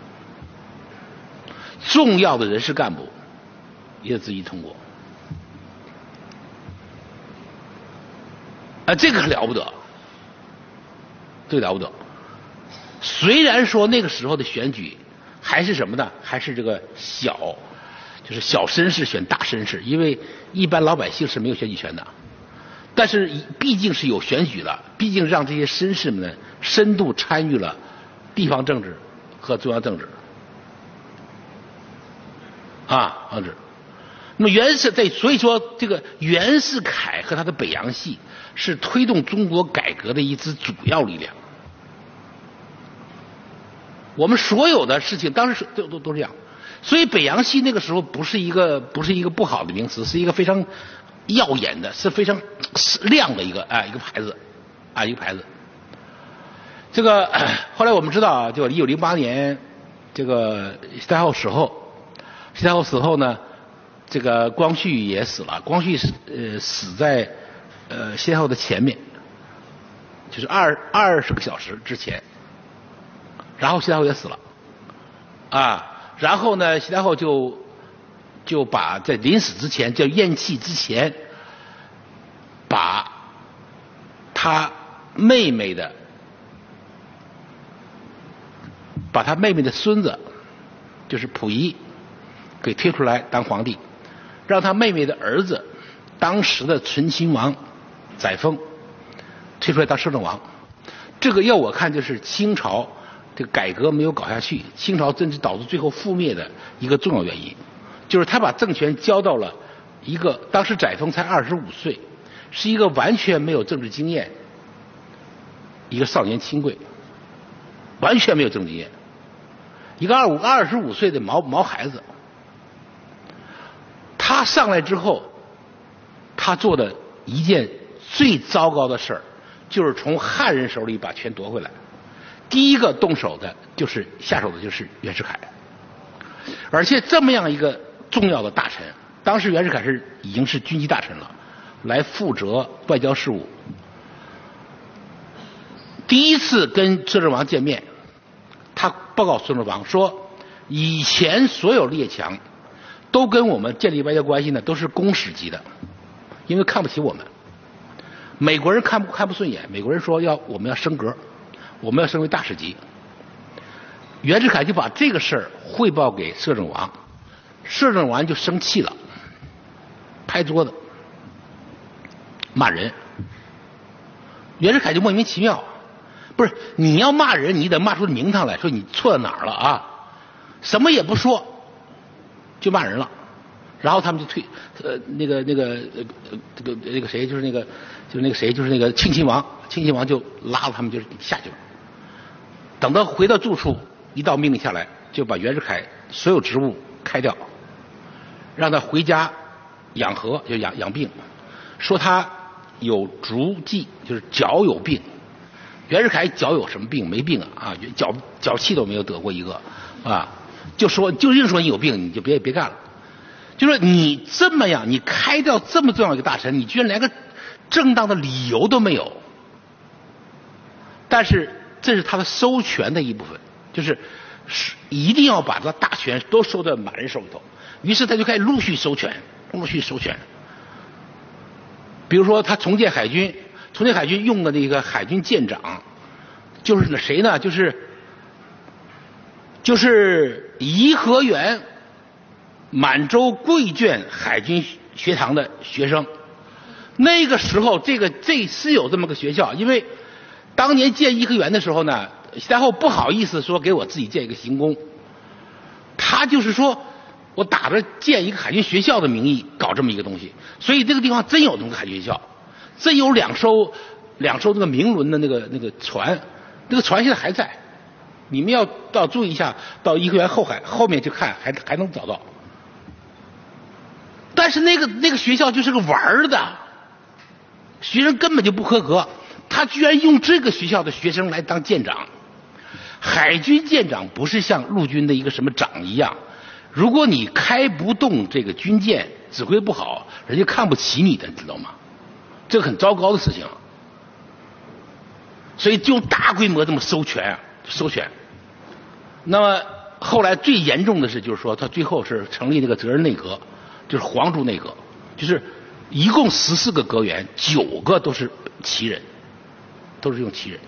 重要的人事干部也得咨议通过。啊，这个可了不得，这个了不得。虽然说那个时候的选举还是什么呢？还是这个小，就是小绅士选大绅士，因为一般老百姓是没有选举权的。但是毕竟是有选举的，毕竟让这些绅士们呢深度参与了地方政治和中央政治，啊，政治。那么袁世在，所以说这个袁世凯和他的北洋系是推动中国改革的一支主要力量。我们所有的事情当时都都都这样，所以北洋系那个时候不是一个不是一个不好的名词，是一个非常耀眼的，是非常亮的一个啊、哎、一个牌子啊一个牌子。这个后来我们知道啊，就一九零八年这个西太后死后，西太后死后呢。这个光绪也死了，光绪死呃死在呃西太后的前面，就是二二十个小时之前，然后西太后也死了，啊，然后呢西太后就就把在临死之前叫咽气之前，把她妹妹的把她妹妹的孙子就是溥仪给推出来当皇帝。让他妹妹的儿子，当时的醇亲王载沣推出来当摄政王。这个要我看就是清朝这个改革没有搞下去，清朝政治导致最后覆灭的一个重要原因，就是他把政权交到了一个当时载沣才二十五岁，是一个完全没有政治经验一个少年亲贵，完全没有政治经验，一个二五二十五岁的毛毛孩子。他上来之后，他做的一件最糟糕的事儿，就是从汉人手里把权夺回来。第一个动手的就是下手的就是袁世凯，而且这么样一个重要的大臣，当时袁世凯是已经是军机大臣了，来负责外交事务。第一次跟摄政王见面，他报告摄政王说，以前所有列强都跟我们建立外交关系呢，都是公使级的，因为看不起我们。 美国人看不看不顺眼，美国人说要我们要升格，我们要升为大使级。袁世凯就把这个事儿汇报给摄政王，摄政王就生气了，拍桌子骂人。袁世凯就莫名其妙，不是你要骂人，你得骂出名堂来，说你错在哪儿了啊？什么也不说，就骂人了。然后他们就退，呃，那个那个呃这个那个谁，就是那个就是那个谁，就是那个庆亲王，庆亲王就拉着他们就下去了。等到回到住处，一道命令下来，就把袁世凯所有职务开掉，让他回家养和，就养养病，说他有足疾，就是脚有病。袁世凯脚有什么病？没病啊，啊，脚脚气都没有得过一个啊，就说就硬说你有病，你就别别干了。就说你这么样，你开掉这么重要一个大臣，你居然连个正当的理由都没有。但是这是他的收权的一部分，就是一定要把这大权都收在满人手里头。于是他就开始陆续收权，陆续收权。比如说他重建海军，重建海军用的那个海军舰长，就是那谁呢？就是就是颐和园满洲贵眷海军学堂的学生。那个时候，这个这是有这么个学校，因为当年建颐和园的时候呢，西太后不好意思说给我自己建一个行宫，他就是说我打着建一个海军学校的名义搞这么一个东西，所以这个地方真有这么个海军学校，真有两艘两艘那个明轮的那个那个船，那个船现在还在，你们要到注意一下，到颐和园后海后面去看，还还能找到。但是那个那个学校就是个玩的，学生根本就不合格，他居然用这个学校的学生来当舰长。海军舰长不是像陆军的一个什么长一样，如果你开不动这个军舰，指挥不好，人家看不起你的，你知道吗？这个很糟糕的事情。所以就大规模这么收权，收权。那么后来最严重的是，就是说他最后是成立那个责任内阁，就是皇族内阁，就是一共十四个阁员，九个都是旗人，都是用旗人。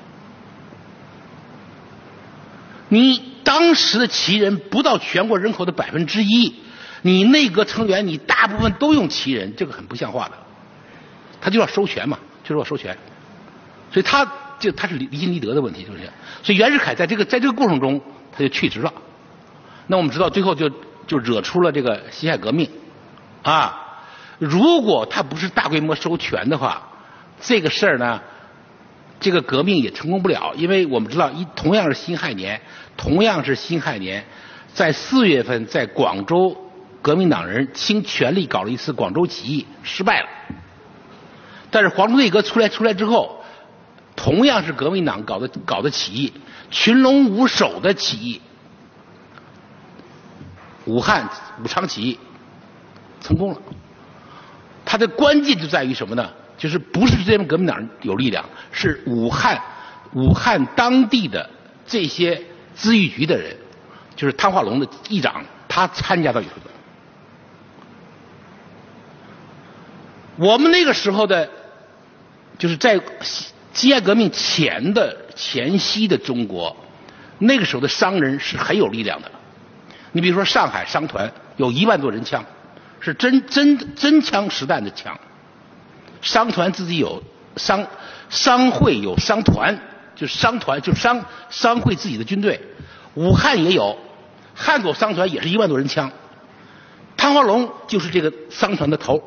你当时的旗人不到全国人口的百分之一，你内阁成员你大部分都用旗人，这个很不像话的。他就要收权嘛，就是要收权，所以他就他是离心离德的问题，是不是？所以袁世凯在这个在这个过程中他就去职了。那我们知道最后就就惹出了这个辛亥革命啊。如果他不是大规模收权的话，这个事儿呢，这个革命也成功不了。因为我们知道一同样是辛亥年，同样是辛亥年，在四月份在广州革命党人倾全力搞了一次广州起义，失败了。但是皇族内阁出来出来之后，同样是革命党搞的搞的起义，群龙无首的起义，武汉武昌起义成功了。它的关键就在于什么呢？就是不是这边革命党人有力量，是武汉武汉当地的这些咨议局的人，就是汤化龙的议长，他参加到里头的。我们那个时候的，就是在辛亥革命前的前夕的中国，那个时候的商人是很有力量的。你比如说上海商团有一万多人枪，是真真真枪实弹的枪。商团自己有商商会有商团，就是商团就是商商会自己的军队。武汉也有汉口商团，也是一万多人枪。汤化龙就是这个商团的头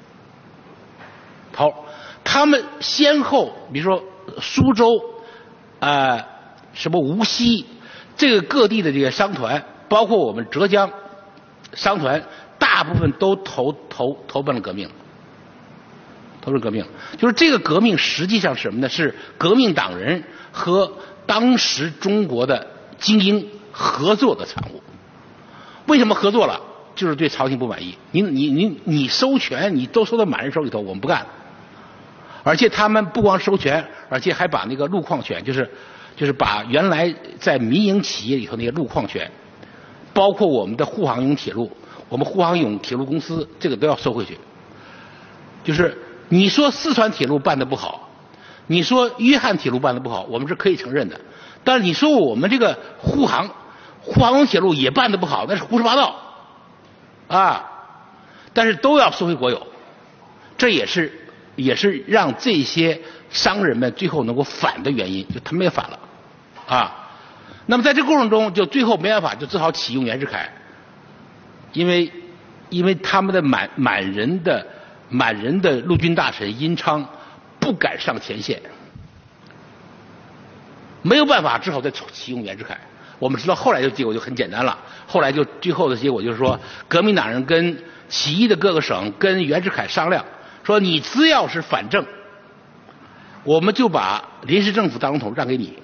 头。他们先后比如说苏州啊、呃、什么无锡这个各地的这个商团，包括我们浙江商团，大部分都投投投奔了革命，投入革命。就是这个革命实际上是什么呢？是革命党人和当时中国的精英合作的产物。为什么合作了？就是对朝廷不满意。你你你你收权，你都收到满人手里头，我们不干。而且他们不光收权，而且还把那个路况权，就是就是把原来在民营企业里头那些路况权，包括我们的沪杭甬铁路，我们沪杭甬铁路公司这个都要收回去。就是你说四川铁路办得不好，你说约翰铁路办得不好，我们是可以承认的。但是你说我们这个沪杭沪杭铁路也办得不好，那是胡说八道啊！但是都要收回国有，这也是也是让这些商人们最后能够反的原因，就他们也反了啊。那么在这个过程中，就最后没办法，就只好启用袁世凯，因为因为他们的满满人的满人的陆军大臣殷昌不敢上前线，没有办法，只好再启用袁世凯。我们知道后来的结果就很简单了，后来就最后的结果就是说，革命党人跟起义的各个省跟袁世凯商量，说你只要是反正，我们就把临时政府大总统让给你。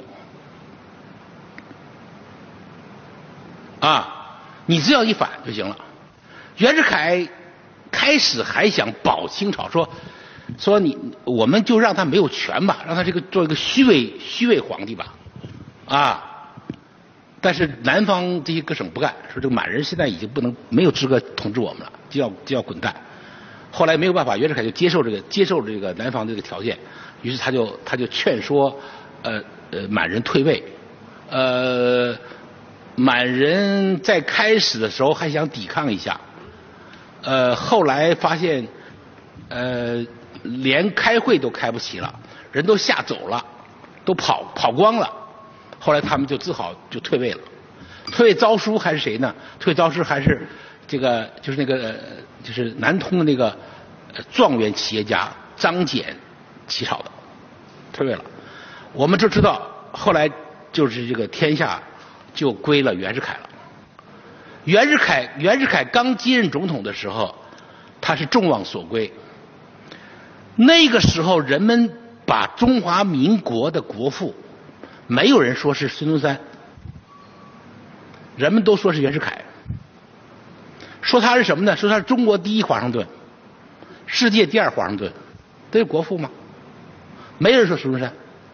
啊，你只要一反就行了。袁世凯开始还想保清朝，说说你我们就让他没有权吧，让他这个做一个虚伪虚伪皇帝吧，啊。但是南方这些各省不干，说这个满人现在已经不能没有资格统治我们了，就要就要滚蛋。后来没有办法，袁世凯就接受这个接受这个南方这个条件，于是他就他就劝说呃呃满人退位，呃。满人在开始的时候还想抵抗一下，呃，后来发现，呃，连开会都开不起了，人都吓走了，都跑跑光了。后来他们就只好就退位了。退位诏书还是谁呢？退位诏书还是这个就是那个就是南通的那个状元企业家张謇起草的，退位了。我们就知道后来就是这个天下。就归了袁世凯了。袁世凯，袁世凯刚接任总统的时候，他是众望所归。那个时候，人们把中华民国的国父，没有人说是孙中山，人们都说是袁世凯。说他是什么呢？说他是中国第一华盛顿，世界第二华盛顿，这是国父吗？没人说孙中山，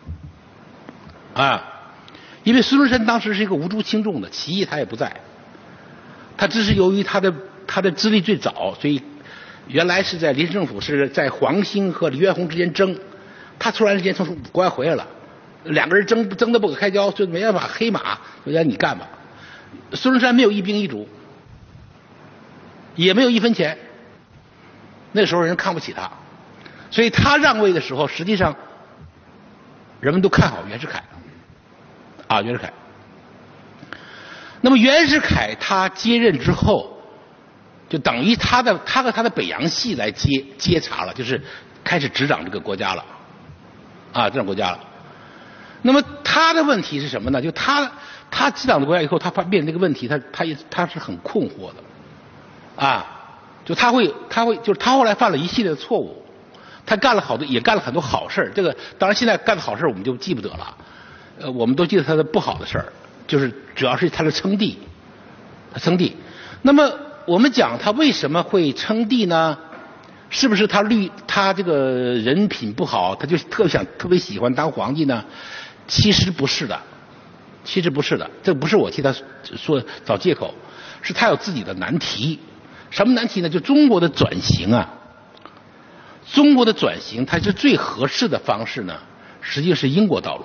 啊。因为孙中山当时是一个无足轻重的起义，他也不在，他只是由于他的他的资历最早，所以原来是在临时政府是在黄兴和李元洪之间争，他突然之间从国外回来了，两个人争争得不可开交，就没办法黑马，就让你干吧。孙中山没有一兵一卒，也没有一分钱，那时候人看不起他，所以他让位的时候，实际上人们都看好袁世凯。啊，袁世凯。那么袁世凯他接任之后，就等于他的他和他的北洋系来接接茬了，就是开始执掌这个国家了，啊，执掌国家了。那么他的问题是什么呢？就他他执掌了国家以后，他发面临这个问题，他他也他是很困惑的，啊，就他会他会就是他后来犯了一系列的错误，他干了好多也干了很多好事，这个当然现在干的好事我们就记不得了。呃，我们都记得他的不好的事儿，就是主要是他的称帝，他称帝。那么我们讲他为什么会称帝呢？是不是他律他这个人品不好，他就特想特别喜欢当皇帝呢？其实不是的，其实不是的，这不是我替他说找借口，是他有自己的难题。什么难题呢？就中国的转型啊，中国的转型，它是最合适的方式呢，实际是英国道路。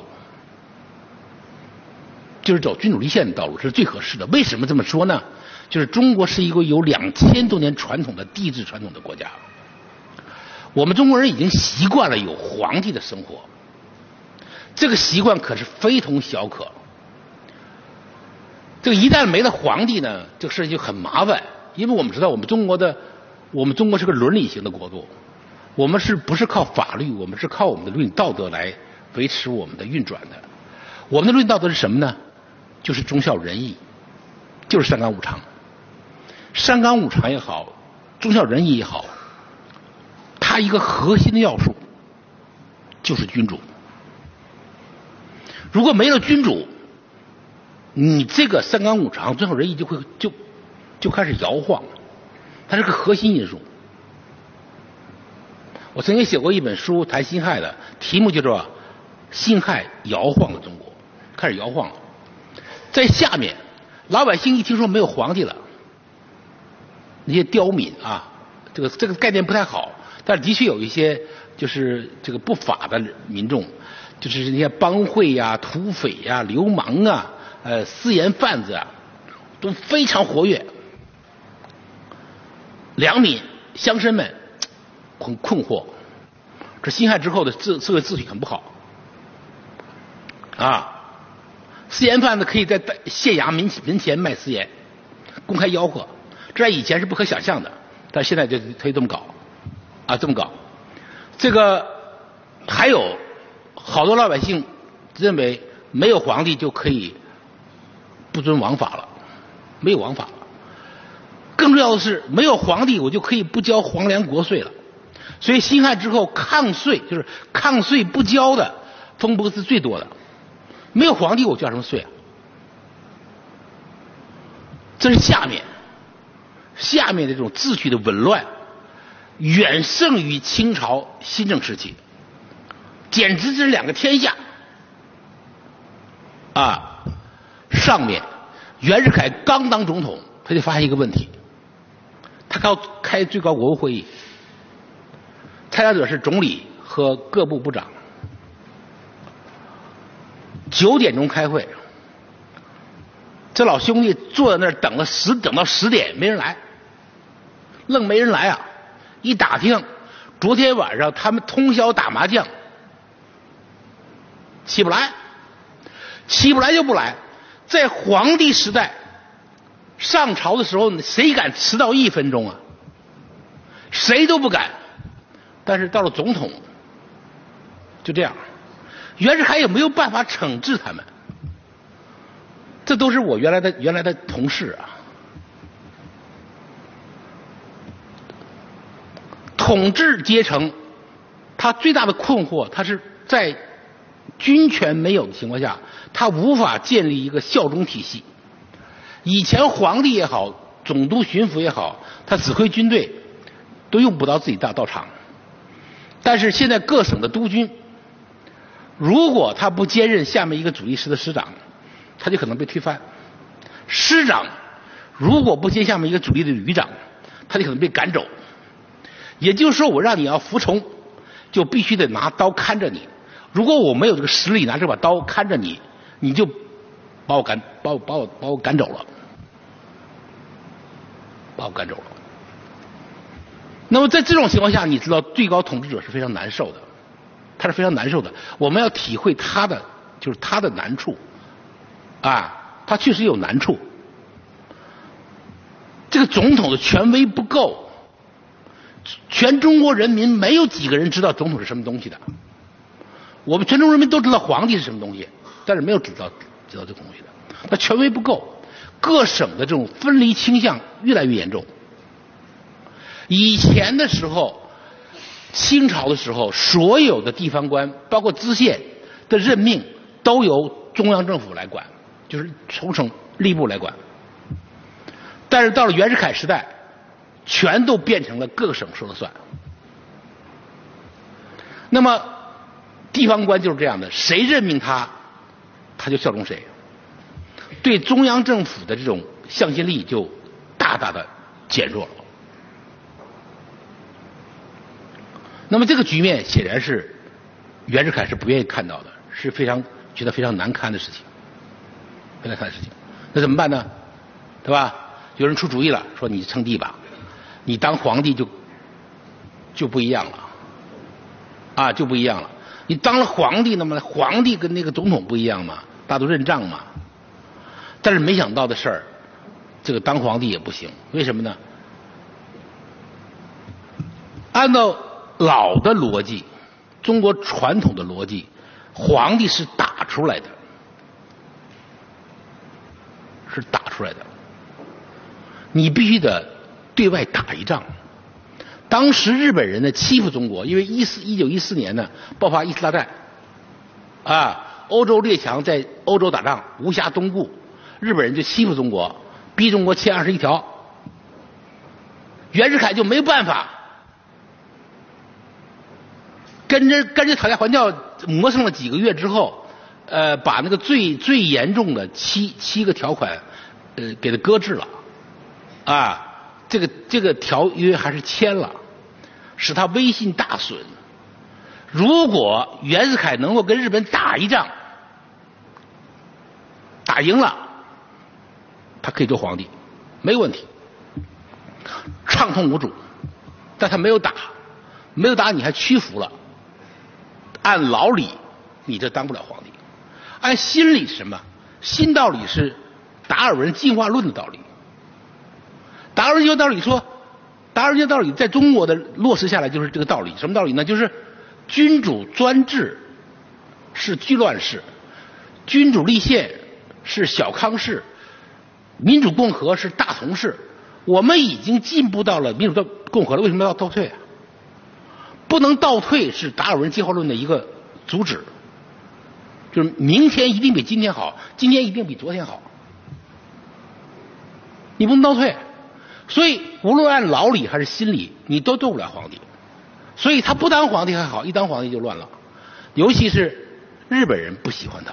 就是走君主立宪的道路是最合适的。为什么这么说呢？就是中国是一个有两千多年传统的帝制传统的国家，我们中国人已经习惯了有皇帝的生活，这个习惯可是非同小可。这个一旦没了皇帝呢，这个事情就很麻烦，因为我们知道我们中国的我们中国是个伦理型的国度，我们是不是靠法律，我们是靠我们的伦理道德来维持我们的运转的。我们的伦理道德是什么呢？就是忠孝仁义，就是三纲五常。三纲五常也好，忠孝仁义也好，它一个核心的要素就是君主。如果没了君主，你这个三纲五常、忠孝仁义就会就就开始摇晃了，它是个核心因素。我曾经写过一本书谈辛亥的，题目叫做《辛亥摇晃了中国》，开始摇晃了。在下面，老百姓一听说没有皇帝了，那些刁民啊，这个这个概念不太好， 但的确有一些就是这个不法的民众，就是那些帮会呀、土匪呀、流氓啊、呃私盐贩子啊，都非常活跃。良民乡绅们很困惑，这辛亥之后的社社会秩序很不好啊。私盐贩子可以在县衙门门前卖私盐，公开吆喝，这在以前是不可想象的，但现在就可以这么搞，啊，这么搞。这个还有好多老百姓认为没有皇帝就可以不遵王法了，没有王法了。更重要的是，没有皇帝我就可以不交皇粮国税了。所以辛亥之后抗税，就是抗税不交的风波是最多的。没有皇帝我交什么税啊？这是下面下面的这种秩序的紊乱远胜于清朝新政时期，简直是两个天下啊。上面袁世凯刚当总统，他就发现一个问题，他要开最高国务会议，参加者是总理和各部部长，九点钟开会，这老兄弟坐在那儿等了十等到十点没人来，愣没人来啊！一打听，昨天晚上他们通宵打麻将，起不来，起不来就不来。在皇帝时代上朝的时候，谁敢迟到一分钟啊？谁都不敢。但是到了总统，就这样，袁世凯也没有办法惩治他们。这都是我原来的原来的同事啊。统治阶层他最大的困惑，他是在军权没有的情况下，他无法建立一个效忠体系。以前皇帝也好，总督巡抚也好，他指挥军队都用不到自己大道场。但是现在各省的督军，如果他不兼任下面一个主力师的师长，他就可能被推翻。师长如果不兼下面一个主力的旅长，他就可能被赶走。也就是说，我让你要服从，就必须得拿刀看着你。如果我没有这个实力拿这把刀看着你，你就把我赶把我把我把我赶走了，把我赶走了。那么在这种情况下，你知道最高统治者是非常难受的，他是非常难受的。我们要体会他的就是他的难处啊，他确实有难处。这个总统的权威不够，全中国人民没有几个人知道总统是什么东西的。我们全中国人民都知道皇帝是什么东西，但是没有知道知道这个东西的。他权威不够，各省的这种分离倾向越来越严重。以前的时候，清朝的时候，所有的地方官，包括知县的任命，都由中央政府来管，就是从省吏部来管。但是到了袁世凯时代，全都变成了各省说了算。那么地方官就是这样的，谁任命他，他就效忠谁，对中央政府的这种向心力就大大的减弱了。那么这个局面显然是袁世凯是不愿意看到的，是非常觉得非常难堪的事情，非常难堪的事情。那怎么办呢？对吧？有人出主意了，说你称帝吧，你当皇帝就就不一样了，啊，就不一样了。你当了皇帝，那么皇帝跟那个总统不一样嘛，大家都认账嘛。但是没想到的事儿，这个当皇帝也不行，为什么呢？按照老的逻辑，中国传统的逻辑，皇帝是打出来的，是打出来的。你必须得对外打一仗。当时日本人呢欺负中国，因为一四一九一四年呢爆发一次大战，啊，欧洲列强在欧洲打仗无暇东顾，日本人就欺负中国，逼中国签二十一条。袁世凯就没办法，跟着跟着讨价还价磨蹭了几个月之后，呃，把那个最最严重的七七个条款，呃，给它搁置了。啊，这个这个条约还是签了， 使他威信大损。如果袁世凯能够跟日本打一仗，打赢了，他可以做皇帝，没有问题，畅通无阻。但他没有打，没有打你还屈服了，按老理你这当不了皇帝。按心理是什么？新道理是达尔文进化论的道理。达尔文进化道理说，达尔文进化道理在中国的落实下来就是这个道理。什么道理呢？就是君主专制是居乱世，君主立宪是小康世，民主共和是大同世。我们已经进步到了民主共和了，为什么要倒退啊？不能倒退是达尔文进化论的一个主旨，就是明天一定比今天好，今天一定比昨天好，你不能倒退。所以无论按老理还是心理，你都做不了皇帝。所以他不当皇帝还好，一当皇帝就乱了。尤其是日本人不喜欢他。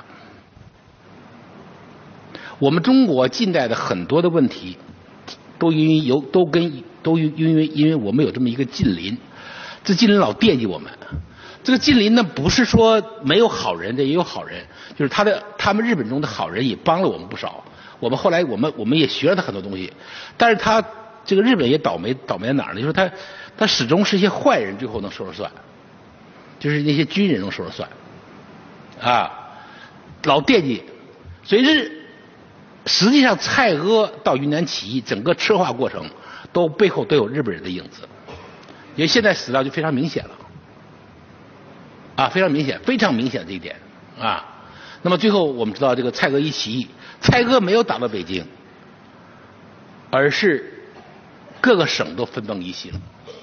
我们中国近代的很多的问题，都因为有都跟都因为因为我们有这么一个近邻，这近邻老惦记我们。这个近邻呢，不是说没有好人的，也有好人，就是他的他们日本中的好人也帮了我们不少。我们后来我们我们也学了他很多东西，但是他这个日本也倒霉倒霉在哪儿呢？就是他他始终是一些坏人最后能说了算，就是那些军人能说了算，啊，老惦记。所以是实际上蔡锷到云南起义整个策划过程都背后都有日本人的影子，因为现在史料就非常明显了，啊，非常明显，非常明显这一点啊。那么最后我们知道这个蔡锷一起义，蔡锷没有打到北京，而是各个省都分崩离析了，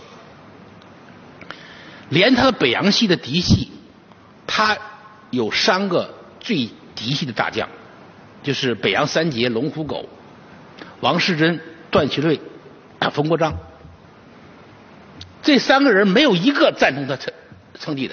连他的北洋系的嫡系，他有三个最嫡系的大将，就是北洋三杰龙虎狗、王士祯、段祺瑞、冯国璋，这三个人没有一个赞同他称称帝的。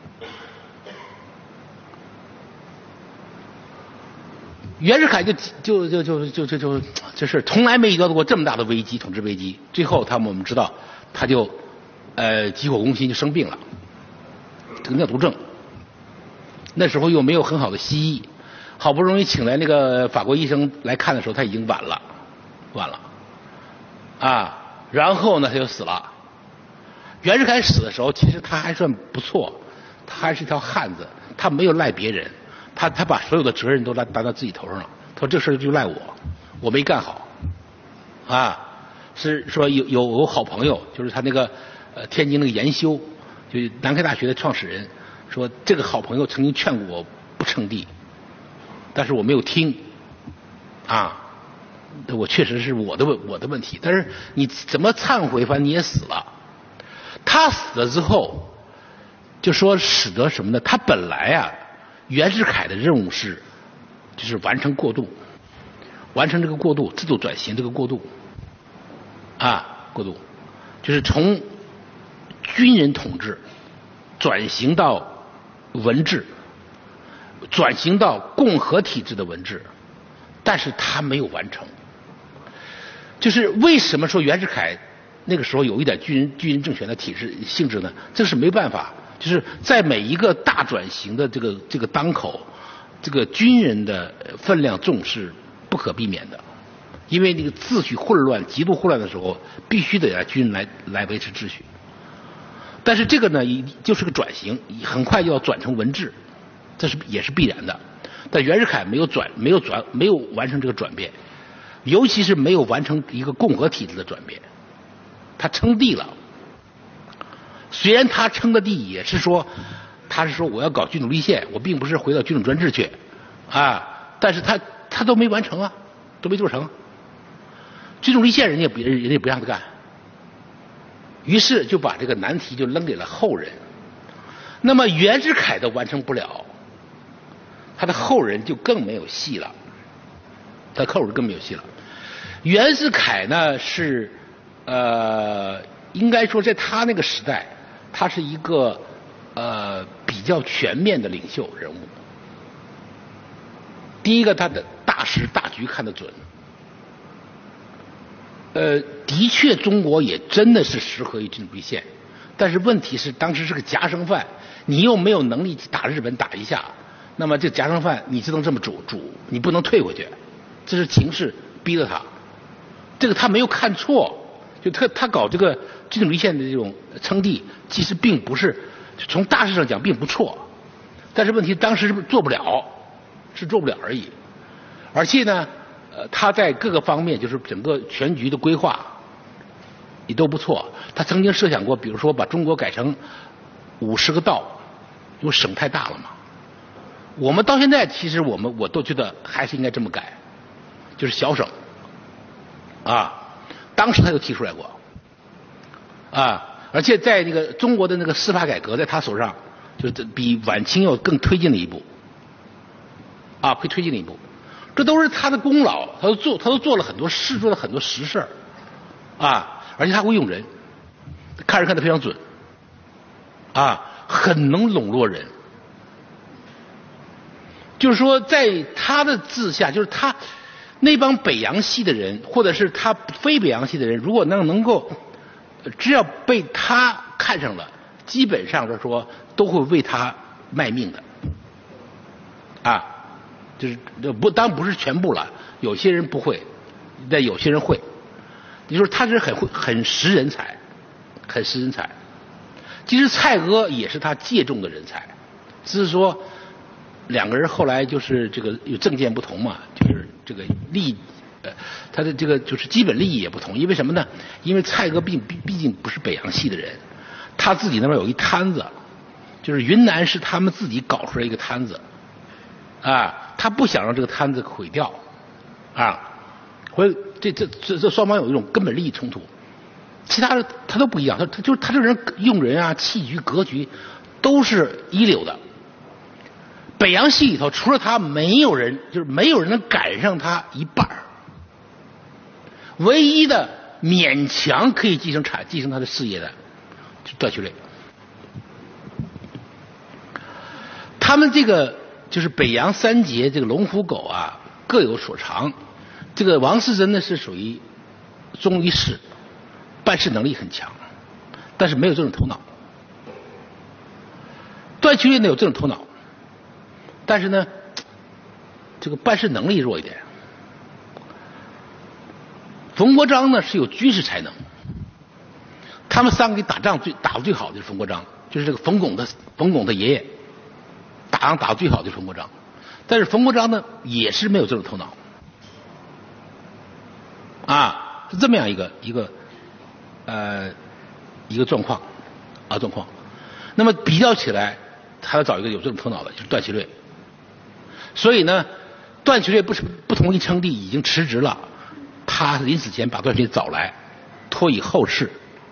袁世凯就就就就就就就就是从来没遇到过这么大的危机，统治危机。最后他们我们知道，他就呃急火攻心，就生病了，这个尿毒症。那时候又没有很好的西医，好不容易请来那个法国医生来看的时候，他已经晚了，晚了，啊，然后呢他就死了。袁世凯死的时候，其实他还算不错，他还是一条汉子，他没有赖别人。他他把所有的责任都担担到自己头上了。他说这事就赖我，我没干好，啊，是说有有有好朋友，就是他那个呃天津那个研修，就南开大学的创始人，说这个好朋友曾经劝过我不称帝，但是我没有听，啊，我确实是我的问我的问题，但是你怎么忏悔，反正你也死了。他死了之后，就说使得什么呢？他本来啊。袁世凯的任务是，就是完成过渡，完成这个过渡，制度转型这个过渡，啊，过渡，就是从军人统治转型到文治，转型到共和体制的文治，但是他没有完成。就是为什么说袁世凯那个时候有一点军人军人政权的体制性质呢？这是没办法。就是在每一个大转型的这个这个当口，这个军人的分量重是不可避免的，因为那个秩序混乱、极度混乱的时候，必须得让军人来来维持秩序。但是这个呢，就是个转型，很快就要转成文治，这是也是必然的。但袁世凯没有转，没有转，没有完成这个转变，尤其是没有完成一个共和体制的转变。他称帝了。虽然他称的帝也是说，他是说我要搞君主立宪，我并不是回到君主专制去，啊，但是他他都没完成啊，都没做成。君主立宪人家别人人家不让他干，于是就把这个难题就扔给了后人。那么袁世凯都完成不了，他的后人就更没有戏了，他的后人更没有戏了。袁世凯呢是呃，应该说在他那个时代。他是一个呃比较全面的领袖人物。第一个，他的大时大局看得准。呃，的确，中国也真的是适合于君主立宪， 但是问题是当时是个夹生饭，你又没有能力去打日本打一下，那么这夹生饭你只能这么煮煮，你不能退回去，这是情势逼着他。这个他没有看错，就他他搞这个军统立宪的这种称帝，其实并不是从大势上讲并不错，但是问题当时是做不了，是做不了而已。而且呢，呃，他在各个方面就是整个全局的规划也都不错。他曾经设想过，比如说把中国改成五十个道，因为省太大了嘛。我们到现在其实我们我都觉得还是应该这么改，就是小省啊。当时他就提出来过啊，而且在那个中国的那个司法改革在他手上，就是比晚清要更推进了一步啊，会推进了一步。这都是他的功劳，他都做他都做了很多事，做了很多实事啊，而且他会用人，看人看得非常准啊，很能笼络人。就是说在他的治下，就是他那帮北洋系的人，或者是他非北洋系的人，如果能能够只要被他看上了，基本上是说都会为他卖命的啊。就是不当然不是全部了，有些人不会，但有些人会。你说他是很会很识人才，很识人才。其实蔡锷也是他借重的人才，只是说两个人后来就是这个有政见不同嘛，就是这个利益，呃，他的这个就是基本利益也不同。因为什么呢？因为蔡锷毕毕毕竟不是北洋系的人，他自己那边有一摊子，就是云南是他们自己搞出来一个摊子，啊。他不想让这个摊子毁掉，啊，或者这这这这双方有一种根本利益冲突，其他的他都不一样，他他就是他这个人用人啊、气局、格局都是一流的。北洋系里头除了他，没有人就是没有人能赶上他一半儿，唯一的勉强可以继承产继承他的事业的，就段祺瑞。他们这个。就是北洋三杰这个龙虎狗啊，各有所长。这个王士珍呢是属于忠于事，办事能力很强，但是没有这种头脑。段祺瑞呢有这种头脑，但是呢，这个办事能力弱一点。冯国璋呢是有军事才能，他们三个里打仗最打得最好的就是冯国璋，就是这个冯巩的冯巩的爷爷。打仗打得最好的就是冯国璋，但是冯国璋呢也是没有这种头脑，啊，是这么样一个一个呃一个状况啊状况。那么比较起来，还要找一个有这种头脑的，就是段祺瑞。所以呢，段祺瑞不是不同意称帝，已经辞职了，他临死前把段祺瑞找来，托以后事，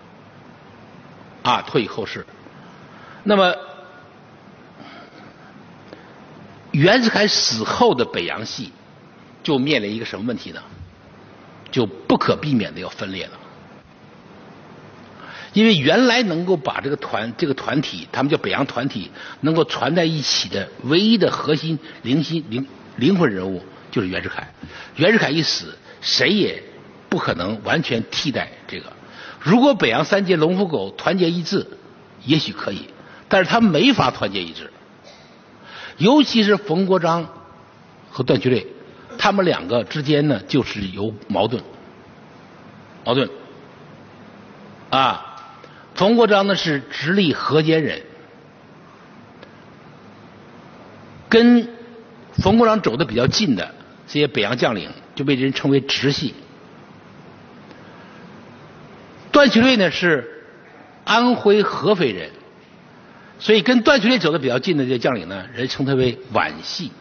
啊，托以后事。那么。袁世凯死后的北洋系就面临一个什么问题呢？就不可避免的要分裂了。因为原来能够把这个团这个团体，他们叫北洋团体，能够传在一起的唯一的核心灵心灵灵魂人物就是袁世凯。袁世凯一死，谁也不可能完全替代这个。如果北洋三杰龙虎狗团结一致，也许可以，但是他们没法团结一致。尤其是冯国璋和段祺瑞，他们两个之间呢，就是有矛盾，矛盾，啊，冯国璋呢是直隶河间人，跟冯国璋走的比较近的这些北洋将领就被人称为直系。段祺瑞呢是安徽合肥人。所以跟段祺瑞走的比较近的这些将领呢，人称他为皖系。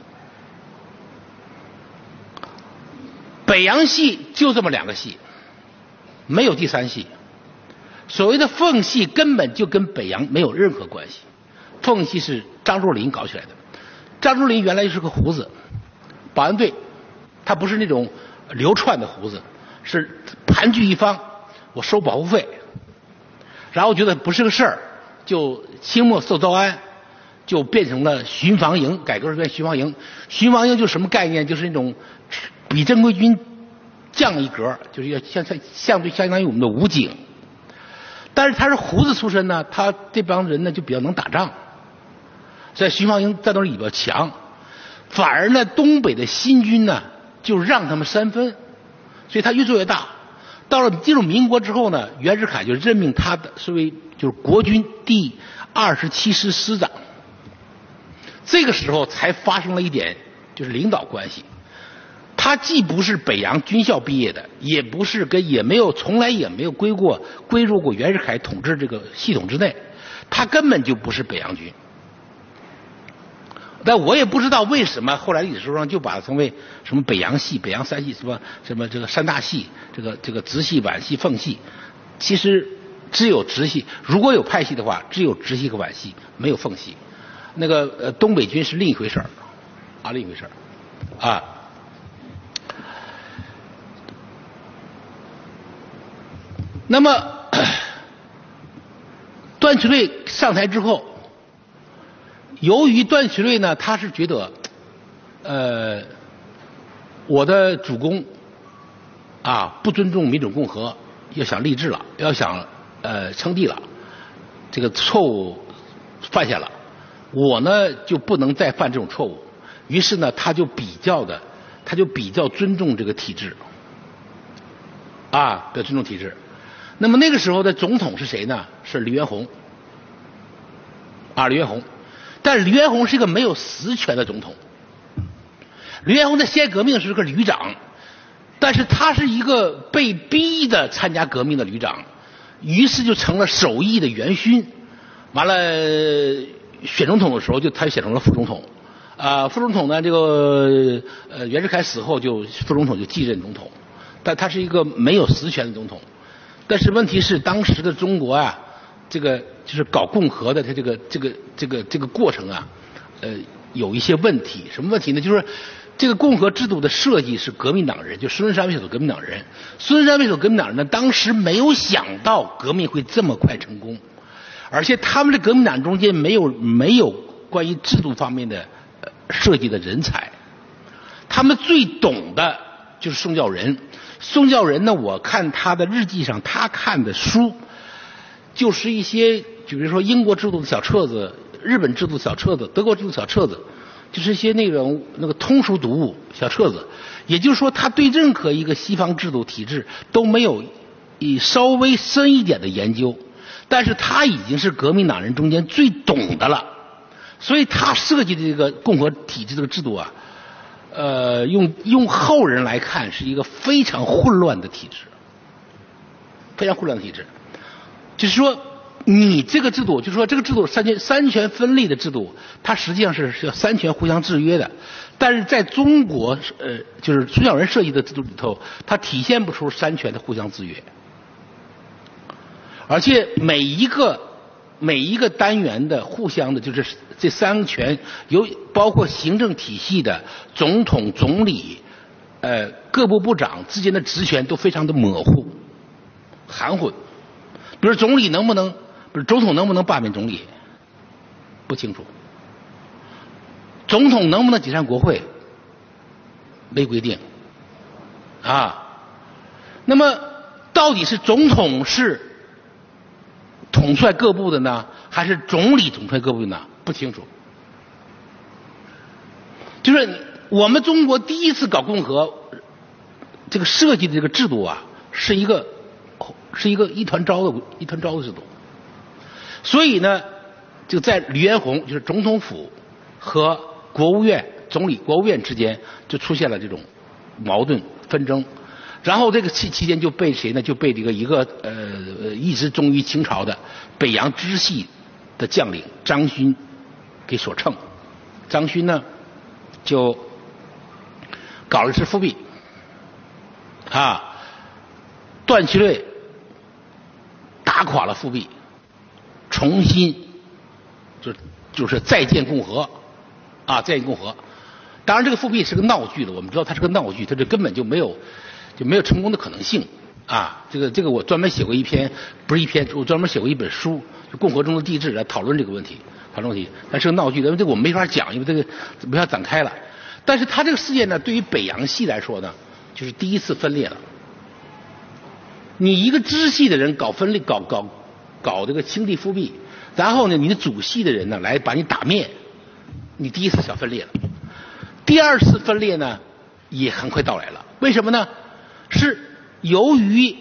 北洋系就这么两个系，没有第三系。所谓的奉系根本就跟北洋没有任何关系。奉系是张作霖搞起来的。张作霖原来就是个胡子，保安队，他不是那种流窜的胡子，是盘踞一方，我收保护费，然后觉得不是个事儿。就清末受招安，就变成了巡防营，改革时变巡防营。巡防营就是什么概念？就是那种比正规军降一格，就是要相相相对相当于我们的武警。 但是他是胡子出身呢，他这帮人呢就比较能打仗，在徐放营战斗力比较强，反而呢东北的新军呢就让他们三分，所以他越做越大。到了进入民国之后呢，袁世凯就任命他的是为就是国军第二十七师师长。这个时候才发生了一点就是领导关系。他既不是北洋军校毕业的，也不是跟也没有从来也没有归过归入过袁世凯统治这个系统之内，他根本就不是北洋军。但我也不知道为什么后来历史书上就把它称为什么北洋系、北洋三系，什么什么这个三大系，这个这个直系、皖系、奉系，其实只有直系，如果有派系的话，只有直系和皖系，没有奉系。那个呃东北军是另一回事儿，啊另一回事儿，啊。那么段祺瑞上台之后，由于段祺瑞呢，他是觉得，呃，我的主公啊不尊重民主共和，要想立志了，要想呃称帝了，这个错误犯下了，我呢就不能再犯这种错误。于是呢，他就比较的，他就比较尊重这个体制，啊，比较尊重体制。那么那个时候的总统是谁呢？是黎元洪，啊，黎元洪。但是黎元洪是一个没有实权的总统。黎元洪在西安革命是个旅长，但是他是一个被逼的参加革命的旅长，于是就成了首义的元勋。完了，选总统的时候就他就选成了副总统，啊、呃，副总统呢，这个呃袁世凯死后就副总统就继任总统，但他是一个没有实权的总统。但是问题是，当时的中国啊，这个就是搞共和的，它这个这个这个这个过程啊，呃，有一些问题。什么问题呢？就是这个共和制度的设计是革命党人，就孙中山为首的革命党人。孙中山为首的革命党人呢，当时没有想到革命会这么快成功，而且他们的革命党中间没有没有关于制度方面的呃设计的人才，他们最懂的就是宋教仁。宋教仁呢，我看他的日记上，他看的书就是一些，比如说英国制度的小册子、日本制度的小册子、德国制度的小册子，就是一些那种那个通俗读物小册子。也就是说，他对任何一个西方制度体制都没有以稍微深一点的研究，但是他已经是革命党人中间最懂的了，所以他设计的这个共和体制这个制度啊。呃，用用后人来看，是一个非常混乱的体制，非常混乱的体制。就是说，你这个制度，就是说这个制度三权三权分立的制度，它实际上是是要三权互相制约的。但是在中国，呃，就是孙教仁设计的制度里头，它体现不出三权的互相制约，而且每一个。每一个单元的互相的，就是这三权，有包括行政体系的总统、总理，呃，各部部长之间的职权都非常的模糊、含混。比如总理能不能，不是总统能不能罢免总理，不清楚。总统能不能解散国会，没规定。啊，那么到底是总统是统帅各部的呢，还是总理统帅各部的呢？不清楚。就是我们中国第一次搞共和，这个设计的这个制度啊，是一个是一个一团糟的一团糟的制度。所以呢，就在黎元洪就是总统府和国务院总理国务院之间就出现了这种矛盾纷争。然后这个期期间就被谁呢？就被这个一个呃一直忠于清朝的北洋支系的将领张勋给所乘。张勋呢就搞了一次复辟，啊，段祺瑞打垮了复辟，重新就就是再建共和，啊，再建共和。当然这个复辟是个闹剧了，我们知道它是个闹剧，它这根本就没有。就没有成功的可能性啊！这个这个我专门写过一篇，不是一篇，我专门写过一本书，就共和中的帝制来讨论这个问题，讨论问题。但是个闹剧，因为这个我没法讲，因为这个没法展开了。但是他这个事件呢，对于北洋系来说呢，就是第一次分裂了。你一个支系的人搞分裂，搞搞搞这个清帝复辟，然后呢，你的主系的人呢来把你打灭，你第一次小分裂了。第二次分裂呢，也很快到来了。为什么呢？是由于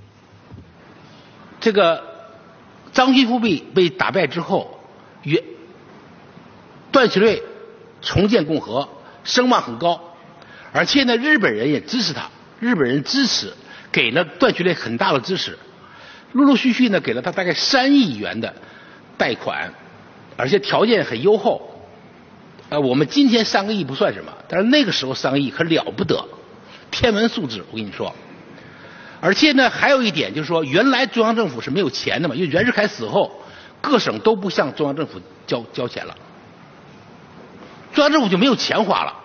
这个张勋复辟被打败之后，原段祺瑞重建共和，声望很高，而且呢，日本人也支持他，日本人支持，给了段祺瑞很大的支持，陆陆续续呢给了他大概三亿元的贷款，而且条件很优厚。呃，我们今天三个亿不算什么，但是那个时候三个亿可了不得，天文数字，我跟你说。而且呢，还有一点就是说，原来中央政府是没有钱的嘛，因为袁世凯死后，各省都不向中央政府交交钱了，中央政府就没有钱花了。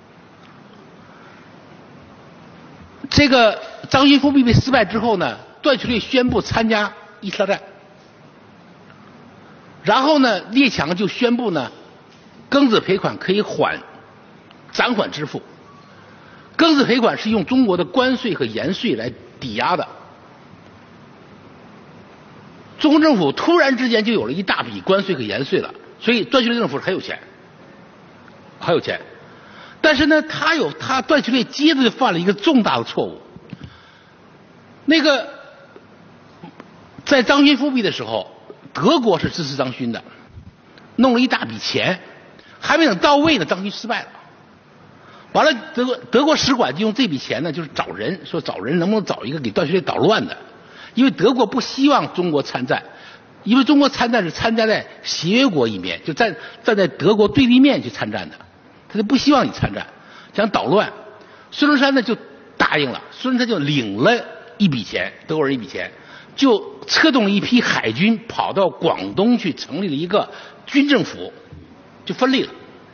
这个张勋复辟被失败之后呢，段祺瑞宣布参加一次大战，然后呢，列强就宣布呢，庚子赔款可以缓暂缓支付。庚子赔款是用中国的关税和盐税来抵押的，中国政府突然之间就有了一大笔关税和盐税了，所以段祺瑞政府很有钱，很有钱。但是呢，他有他段祺瑞接着就犯了一个重大的错误。那个在张勋复辟的时候，德国是支持张勋的，弄了一大笔钱，还没等到位呢，张勋失败了。完了，德国德国使馆就用这笔钱呢，就是找人，说找人能不能找一个给段祺瑞捣乱的，因为德国不希望中国参战，因为中国参战是参加在协约国一面，就站站在德国对立面去参战的，他就不希望你参战，想捣乱。孙中山呢就答应了，孙中山就领了一笔钱，德国人一笔钱，就策动了一批海军跑到广东去成立了一个军政府，就分立了。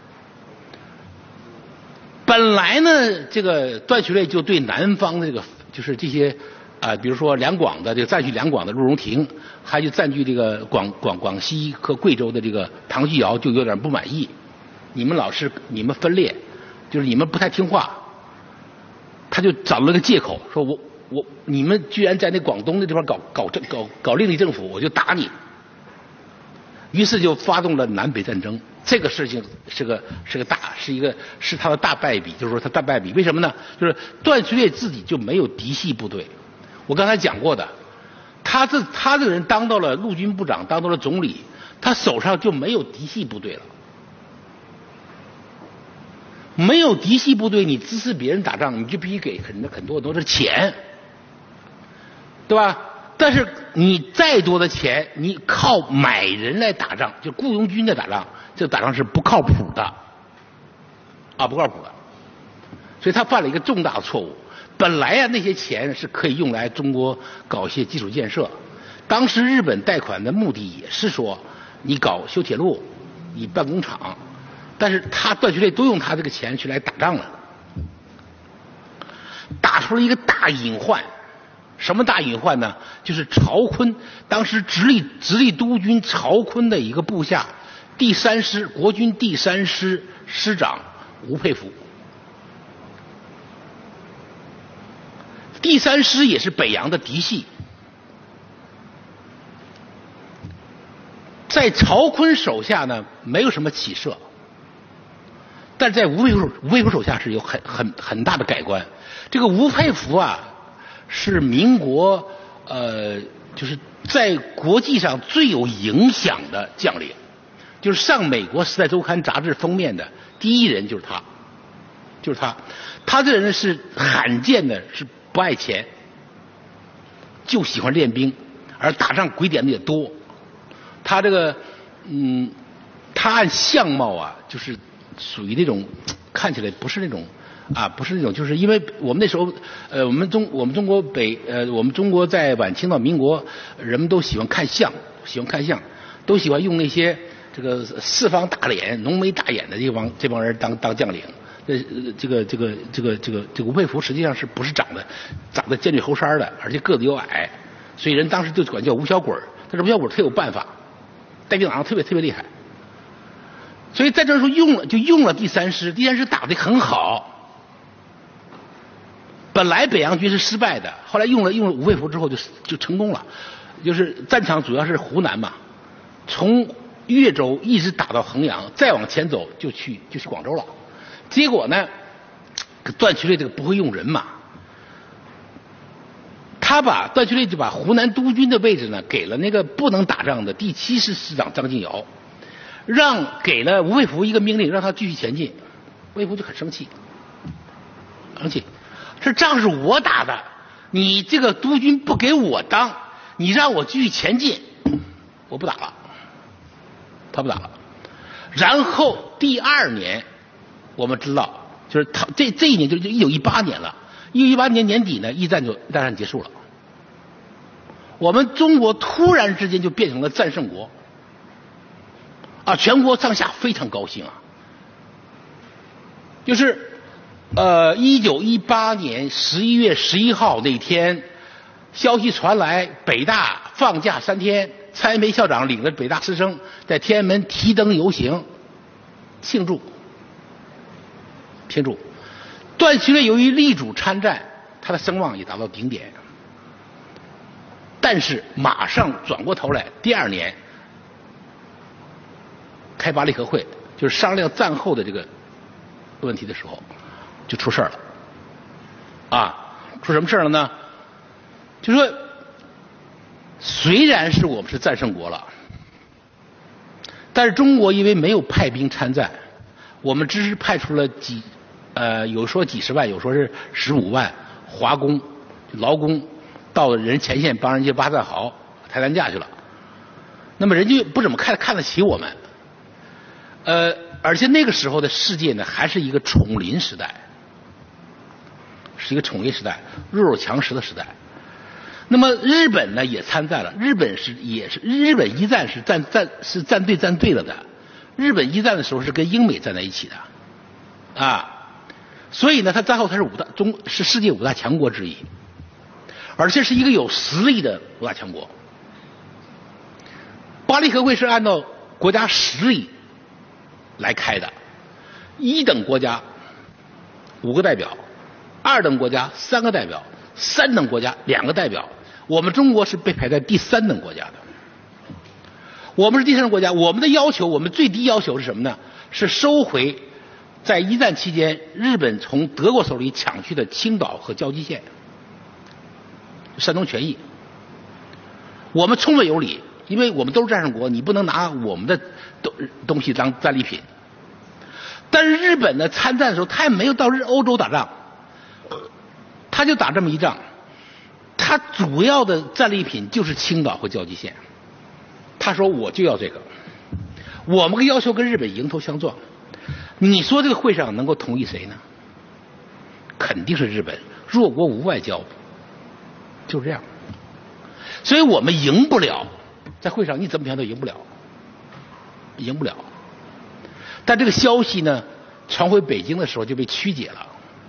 本来呢，这个段祺瑞就对南方的这个就是这些啊、呃，比如说两广的这个占据两广的陆荣廷，还有占据这个广广广西和贵州的这个唐继尧就有点不满意。你们老是你们分裂，就是你们不太听话，他就找了个借口，说我我你们居然在那广东的地方搞搞政搞搞另立政府，我就打你。于是就发动了南北战争。这个事情是个是个大是一个是他的大败笔，就是说他大败笔。为什么呢？就是段祺瑞自己就没有嫡系部队。我刚才讲过的，他这他这个人当到了陆军部长，当到了总理，他手上就没有嫡系部队了。没有嫡系部队，你支持别人打仗，你就必须给很多很多很多的钱，对吧？但是你再多的钱，你靠买人来打仗，就雇佣军在打仗，这打仗是不靠谱的，啊，不靠谱的。所以他犯了一个重大的错误。本来啊，那些钱是可以用来中国搞一些基础建设。当时日本贷款的目的也是说，你搞修铁路，你办工厂，但是他段祺瑞都用他这个钱去来打仗了，打出了一个大隐患。什么大隐患呢？就是曹锟当时直隶直隶督军曹锟的一个部下，第三师国军第三师师长吴佩孚。第三师也是北洋的嫡系，在曹锟手下呢没有什么起色，但是在吴佩孚吴佩孚手下是有很很很大的改观。这个吴佩孚啊，是民国呃，就是在国际上最有影响的将领，就是上美国《时代周刊》杂志封面的第一人就是他，就是他。他这人是罕见的，是不爱钱，就喜欢练兵，而打仗鬼点子也多。他这个嗯，他按相貌啊，就是属于那种看起来不是那种。啊，不是那种，就是因为我们那时候，呃，我们中我们中国北，呃，我们中国在晚清到民国，人们都喜欢看相，喜欢看相，都喜欢用那些这个四方大脸、浓眉大眼的这帮这帮人当当将领。呃，这个这个这个这个这个吴佩孚实际上是不是长得长得尖嘴猴腮的，而且个子又矮，所以人当时就管叫吴小鬼儿。但是吴小鬼儿特有办法，带兵打仗特别特别厉害。所以在这时候用了就用了第三师，第三师打得很好。本来北洋军是失败的，后来用了用了吴佩孚之后就就成功了。 就是战场主要是湖南嘛，从岳州一直打到衡阳，再往前走就去就去广州了。结果呢，段祺瑞这个不会用人嘛，他把段祺瑞就把湖南督军的位置呢给了那个不能打仗的第七师师长张敬尧，让给了吴佩孚一个命令，让他继续前进。吴佩孚就很生气，生气，这仗是我打的，你这个督军不给我当，你让我继续前进，我不打了，他不打了。然后第二年，我们知道，就是他这这一年就是一九一八年了。一九一八年年底呢，一战就大战结束了。我们中国突然之间就变成了战胜国，啊，全国上下非常高兴啊。就是，呃，一九一八年十一月十一号那天，消息传来，北大放假三天，蔡元培校长领着北大师生在天安门提灯游行，庆祝，庆祝。段祺瑞由于力主参战，他的声望也达到顶点。但是马上转过头来，第二年开巴黎和会，就是商量战后的这个问题的时候，就出事儿了。啊，出什么事儿了呢？就说虽然是我们是战胜国了，但是中国因为没有派兵参战，我们只是派出了几呃，有说几十万，有说是十五万华工、劳工到人前线帮人家挖战壕、抬担架去了。那么人家不怎么看看得起我们，呃，而且那个时候的世界呢，还是一个宠邻时代，是一个宠邻时代，弱肉强食的时代。那么日本呢也参战了，日本是也是日本一战是站站是站队站对了的，日本一战的时候是跟英美站在一起的，啊。所以呢，他战后他是五大中是世界五大强国之一，而且是一个有实力的五大强国。巴黎和会是按照国家实力来开的，一等国家五个代表，二等国家三个代表，三等国家两个代表。我们中国是被排在第三等国家的，我们是第三等国家。我们的要求，我们最低要求是什么呢？是收回在一战期间日本从德国手里抢去的青岛和交际县，山东权益。我们充分有理，因为我们都是战胜国，你不能拿我们的东东西当战利品。但是日本呢，参战的时候他也没有到日欧洲打仗，他就打这么一仗，他主要的战利品就是青岛和交际县。他说我就要这个，我们的要求跟日本迎头相撞。你说这个会上能够同意谁呢？肯定是日本，弱国无外交，就是这样。所以我们赢不了，在会上你怎么想都赢不了，赢不了。但这个消息呢，传回北京的时候就被曲解了。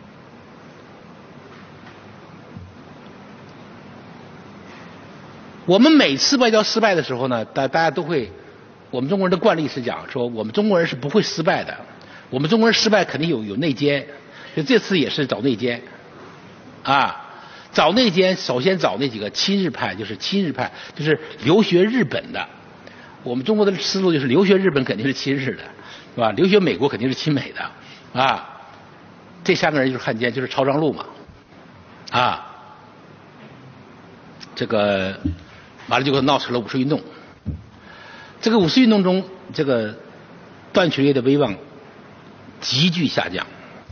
我们每次外交失败的时候呢，大大家都会，我们中国人的惯例是讲说，我们中国人是不会失败的。我们中国人失败肯定有有内奸，就这次也是找内奸，啊，找内奸首先找那几个亲日派，就是亲日派，就是留学日本的。我们中国的思路就是留学日本肯定是亲日的，是吧？留学美国肯定是亲美的，啊，这三个人就是汉奸，就是曹彰禄嘛，啊，这个完了就闹成了五四运动。这个五四运动中，这个段祺瑞的威望急剧下降，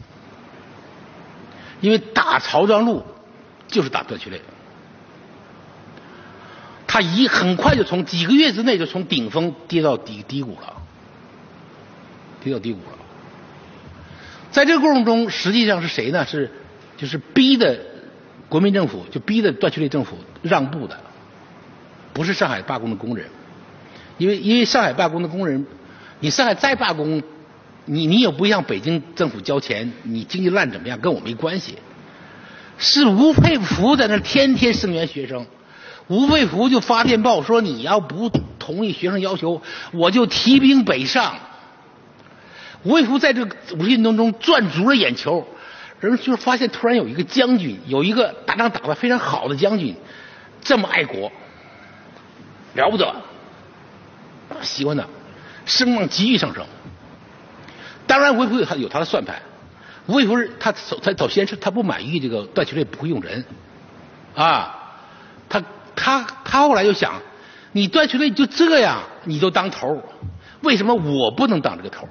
因为打曹彰禄就是打段祺瑞，他一很快就从几个月之内就从顶峰跌到低低谷了，跌到低谷了。在这个过程中，实际上是谁呢？是就是逼的国民政府，就逼的段祺瑞政府让步的，不是上海罢工的工人，因为因为上海罢工的工人，你上海再罢工。你你也不向北京政府交钱，你经济烂怎么样跟我没关系。是吴佩孚在那天天声援学生，吴佩孚就发电报说你要不同意学生要求，我就提兵北上。吴佩孚在这个五四运动中赚足了眼球，人就发现突然有一个将军，有一个打仗打得非常好的将军，这么爱国， 了不得，喜欢他，声望急剧上升。当然，吴佩孚有他有他的算盘。吴佩孚是他他早先是他不满意这个段祺瑞不会用人，啊，他他他后来就想，你段祺瑞就这样，你都当头，为什么我不能当这个头？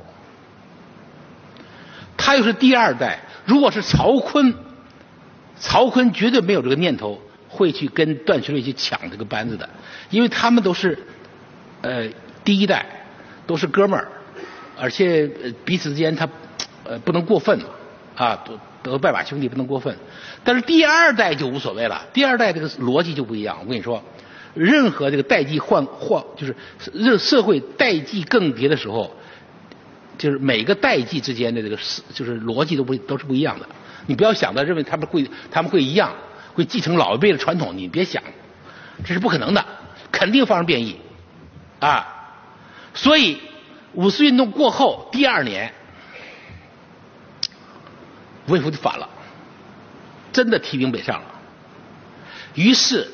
他又是第二代，如果是曹锟，曹锟绝对没有这个念头会去跟段祺瑞去抢这个班子的，因为他们都是呃第一代，都是哥们儿，而且彼此之间他呃不能过分嘛，啊，都都拜把兄弟不能过分。但是第二代就无所谓了，第二代这个逻辑就不一样。我跟你说，任何这个代际换换，就是任社会代际更迭的时候，就是每个代际之间的这个就是逻辑都不都是不一样的。你不要想到认为他们会他们会一样，会继承老一辈的传统，你别想，这是不可能的，肯定发生变异啊。所以五四运动过后第二年，吴佩孚就反了，真的提兵北上了。于是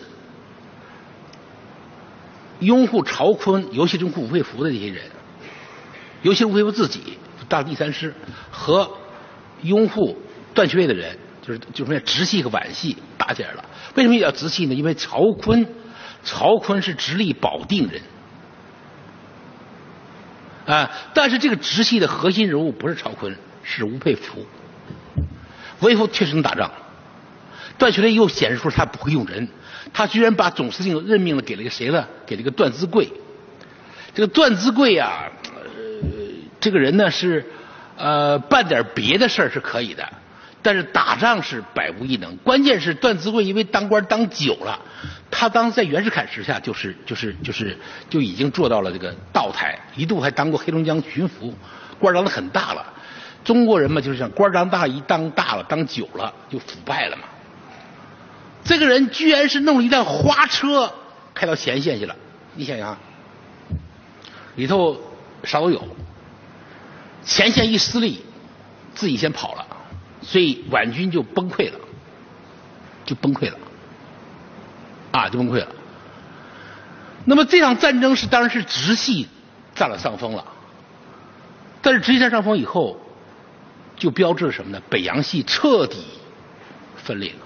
拥护曹锟，尤其拥护吴佩孚的这些人，尤其是吴佩孚自己大第三师和拥护段祺瑞的人，就是就是直系和皖系打起来了。为什么要直系呢？因为曹锟，曹锟是直隶保定人，啊，但是这个直系的核心人物不是曹锟，是吴佩孚。吴佩孚确实能打仗，段祺瑞又显示出他不会用人，他居然把总司令任命了给了个谁呢？给了个段资贵。这个段资贵啊，呃，这个人呢是呃办点别的事儿是可以的，但是打仗是百无一能。关键是段资贵因为当官当久了，他当时在袁世凯时下就是就是就是就已经做到了这个道台，一度还当过黑龙江巡抚，官当得很大了。中国人嘛，就是像官当大，一当大了，当久了就腐败了嘛。这个人居然是弄了一辆花车开到前线去了，你想想，里头啥都有。前线一失利，自己先跑了，所以皖军就崩溃了，就崩溃了，啊，就崩溃了。那么这场战争是当然是直系占了上风了，但是直系占上风以后，就标志着什么呢？北洋系彻底分裂了。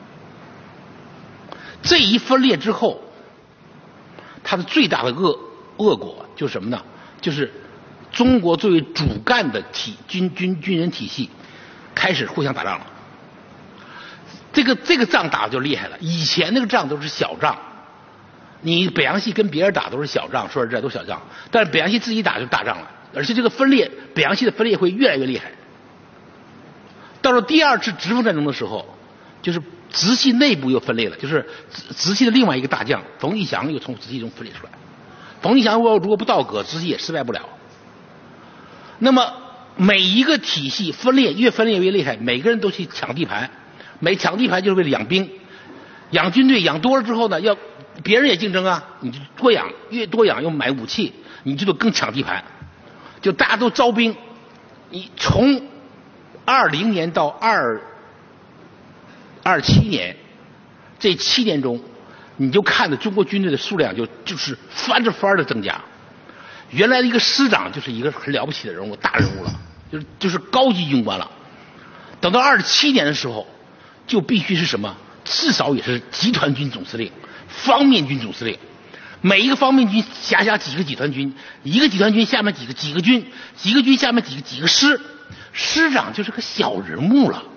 这一分裂之后，它的最大的恶恶果就是什么呢？就是中国作为主干的体军军军人体系开始互相打仗了。这个这个仗打的就厉害了。以前那个仗都是小仗，你北洋系跟别人打都是小仗，说实在都是小仗，但是北洋系自己打就是大仗了。而且这个分裂，北洋系的分裂会越来越厉害。到了第二次直奉战争的时候，就是直系内部又分裂了，就是直直系的另外一个大将冯玉祥又从直系中分裂出来。冯玉祥如果如果不倒戈，直系也失败不了。那么每一个体系分裂越分裂越厉害，每个人都去抢地盘，每抢地盘就是为了养兵，养军队养多了之后呢，要别人也竞争啊，你就多养，越多养又买武器，你就更抢地盘，就大家都招兵。你从二零年到二二七年这七年中，你就看着中国军队的数量就就是翻着番的增加。原来的一个师长就是一个很了不起的人物，大人物了，就是就是高级军官了。等到二十七年的时候，就必须是什么？至少也是集团军总司令、方面军总司令。每一个方面军辖下几个集团军，一个集团军下面几个几个军，几个军下面几个几个师，师长就是个小人物了。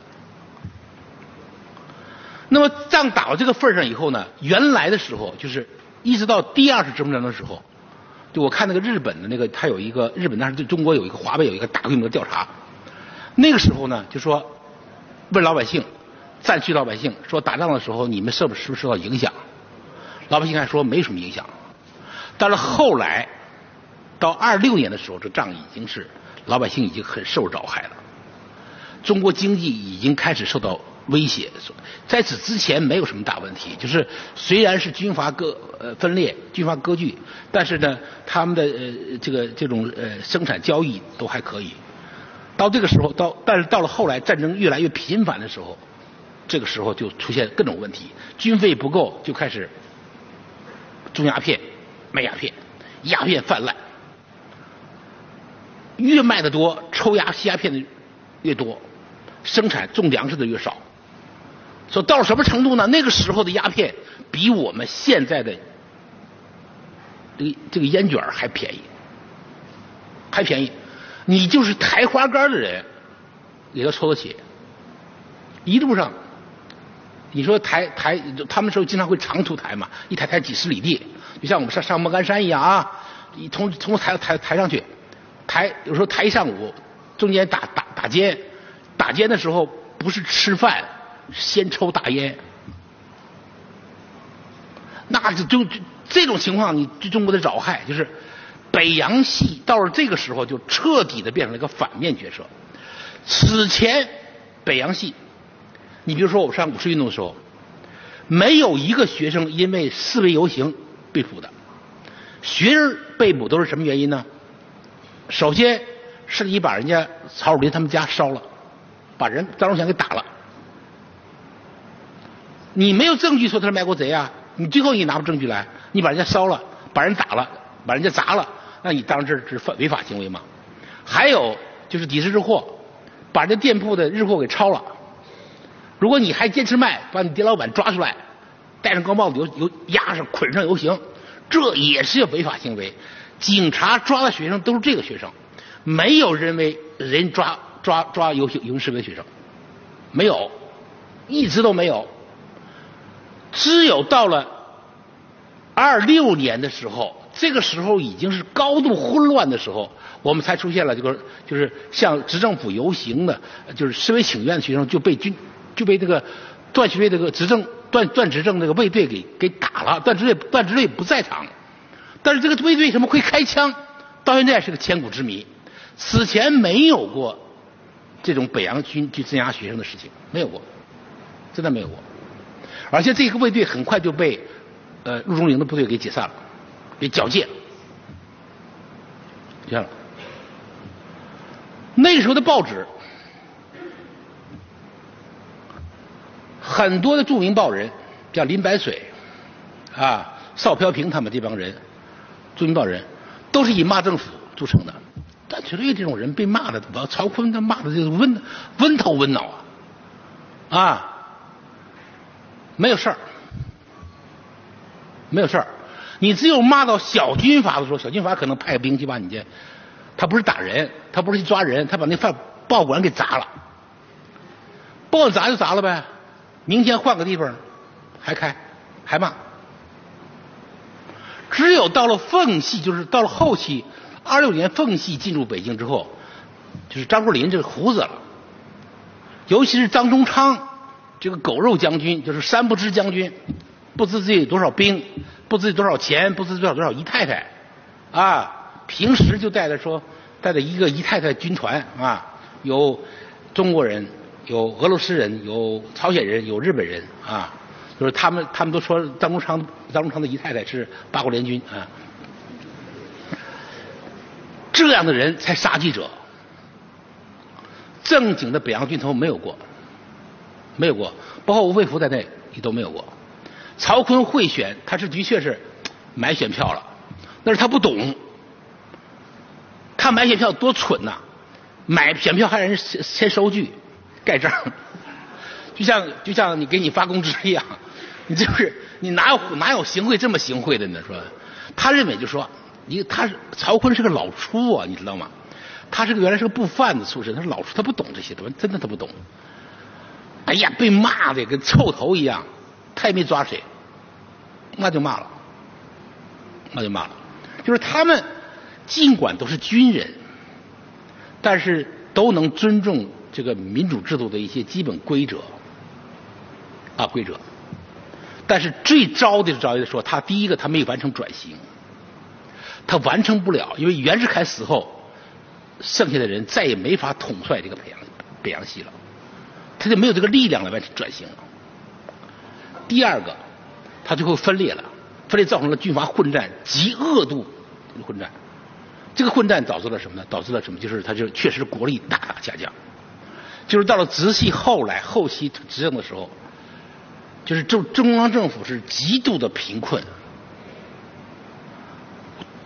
那么仗打到这个份上以后呢，原来的时候就是一直到第二次直奉战争的时候，就我看那个日本的那个，他有一个日本当时对中国有一个华北有一个大规模的调查，那个时候呢就说问老百姓，战区老百姓说打仗的时候你们受不是不是受到影响？老百姓还说没什么影响。但是后来到二六年的时候，这仗已经是老百姓已经很受扰害了，中国经济已经开始受到威胁。在此之前没有什么大问题，就是虽然是军阀割呃分裂，军阀割据，但是呢，他们的呃这个这种呃生产交易都还可以。到这个时候，到但是到了后来战争越来越频繁的时候，这个时候就出现各种问题，军费不够就开始种鸦片、卖鸦片，鸦片泛滥，越卖的多，抽鸦吸鸦片的越多，生产种粮食的越少。说到了什么程度呢？那个时候的鸦片比我们现在的这个这个烟卷还便宜，还便宜。你就是抬花杆的人，也都抽得起。一路上，你说抬抬，他们说经常会长途抬嘛，一抬抬几十里地，就像我们上上莫干山一样啊，一从从抬抬抬上去，抬有时候抬一上午，中间打打打尖，打尖的时候不是吃饭，先抽大烟，那就就这种情况，你对中国的扰害就是北洋系到了这个时候就彻底的变成了一个反面角色。此前北洋系，你比如说我上五四运动的时候，没有一个学生因为示威游行被捕的。学生被捕都是什么原因呢？首先是你把人家曹汝霖他们家烧了，把人张荣祥给打了，你没有证据说他是卖国贼啊，你最后你拿不出证据来，你把人家烧了，把人打了，把人家砸了，那你当然这是违法行为嘛。还有就是抵制日货，把这店铺的日货给抄了，如果你还坚持卖，把你店老板抓出来，戴上高帽子游游压上捆上游行，这也是违法行为。警察抓的学生都是这个学生，没有认为人抓抓抓游行游行示威学生，没有，一直都没有。只有到了二六年的时候，这个时候已经是高度混乱的时候，我们才出现了这个就是向执政府游行的，就是示威请愿的学生就被军就被这个段祺瑞这个执政段段执政这个卫队给给打了，段祺瑞段祺瑞不在场，但是这个卫队为什么会开枪，到现在是个千古之谜。此前没有过这种北洋军去镇压学生的事情，没有过，真的没有过。而且这个卫队很快就被呃陆中营的部队给解散了，给缴械了，解散了。那个时候的报纸，很多的著名报人，像林白水啊、邵飘萍他们这帮人，著名报人都是以骂政府著称的。段祺瑞这种人被骂的，把曹锟他骂的就是温温头温脑啊，啊。没有事儿，没有事儿。你只有骂到小军阀的时候，小军阀可能派兵去把你这，他不是打人，他不是去抓人，他把那饭报馆给砸了，报馆砸就砸了呗，明天换个地方还开还骂。只有到了奉系，就是到了后期，二六年奉系进入北京之后，就是张作霖这个胡子了，尤其是张宗昌。这个狗肉将军就是三不知将军，不知自己有多少兵，不知多少钱，不知多少多少姨太太，啊，平时就带着说带着一个姨太太军团啊，有中国人，有俄罗斯人，有朝鲜人，有日本人啊，就是他们他们都说张宗昌张宗昌的姨太太是八国联军啊，这样的人才杀记者，正经的北洋军头没有过。没有过，包括吴佩孚在内也都没有过。曹锟贿选，他是的确是买选票了，但是他不懂，他买选票多蠢呐、啊！买选票还让人签收据、盖章，就像就像你给你发工资一样，你就是你哪有哪有行贿这么行贿的呢？说他认为就说你他是曹锟是个老粗啊，你知道吗？他是个原来是个布贩子出身，他是老粗，他不懂这些东西，真的他不懂。哎呀，被骂的跟臭头一样，他也没抓谁，那就骂了，那就骂了。就是他们尽管都是军人，但是都能尊重这个民主制度的一些基本规则啊规则。但是最糟的是糟的说，他第一个他没有完成转型，他完成不了，因为袁世凯死后，剩下的人再也没法统帅这个北洋北洋系了。他就没有这个力量来完成转型了。第二个，他最后分裂了，分裂造成了军阀混战极恶毒的混战。这个混战导致了什么呢？导致了什么？就是他就确实国力大大下降。就是到了直系后来后期执政的时候，就是中中央政府是极度的贫困，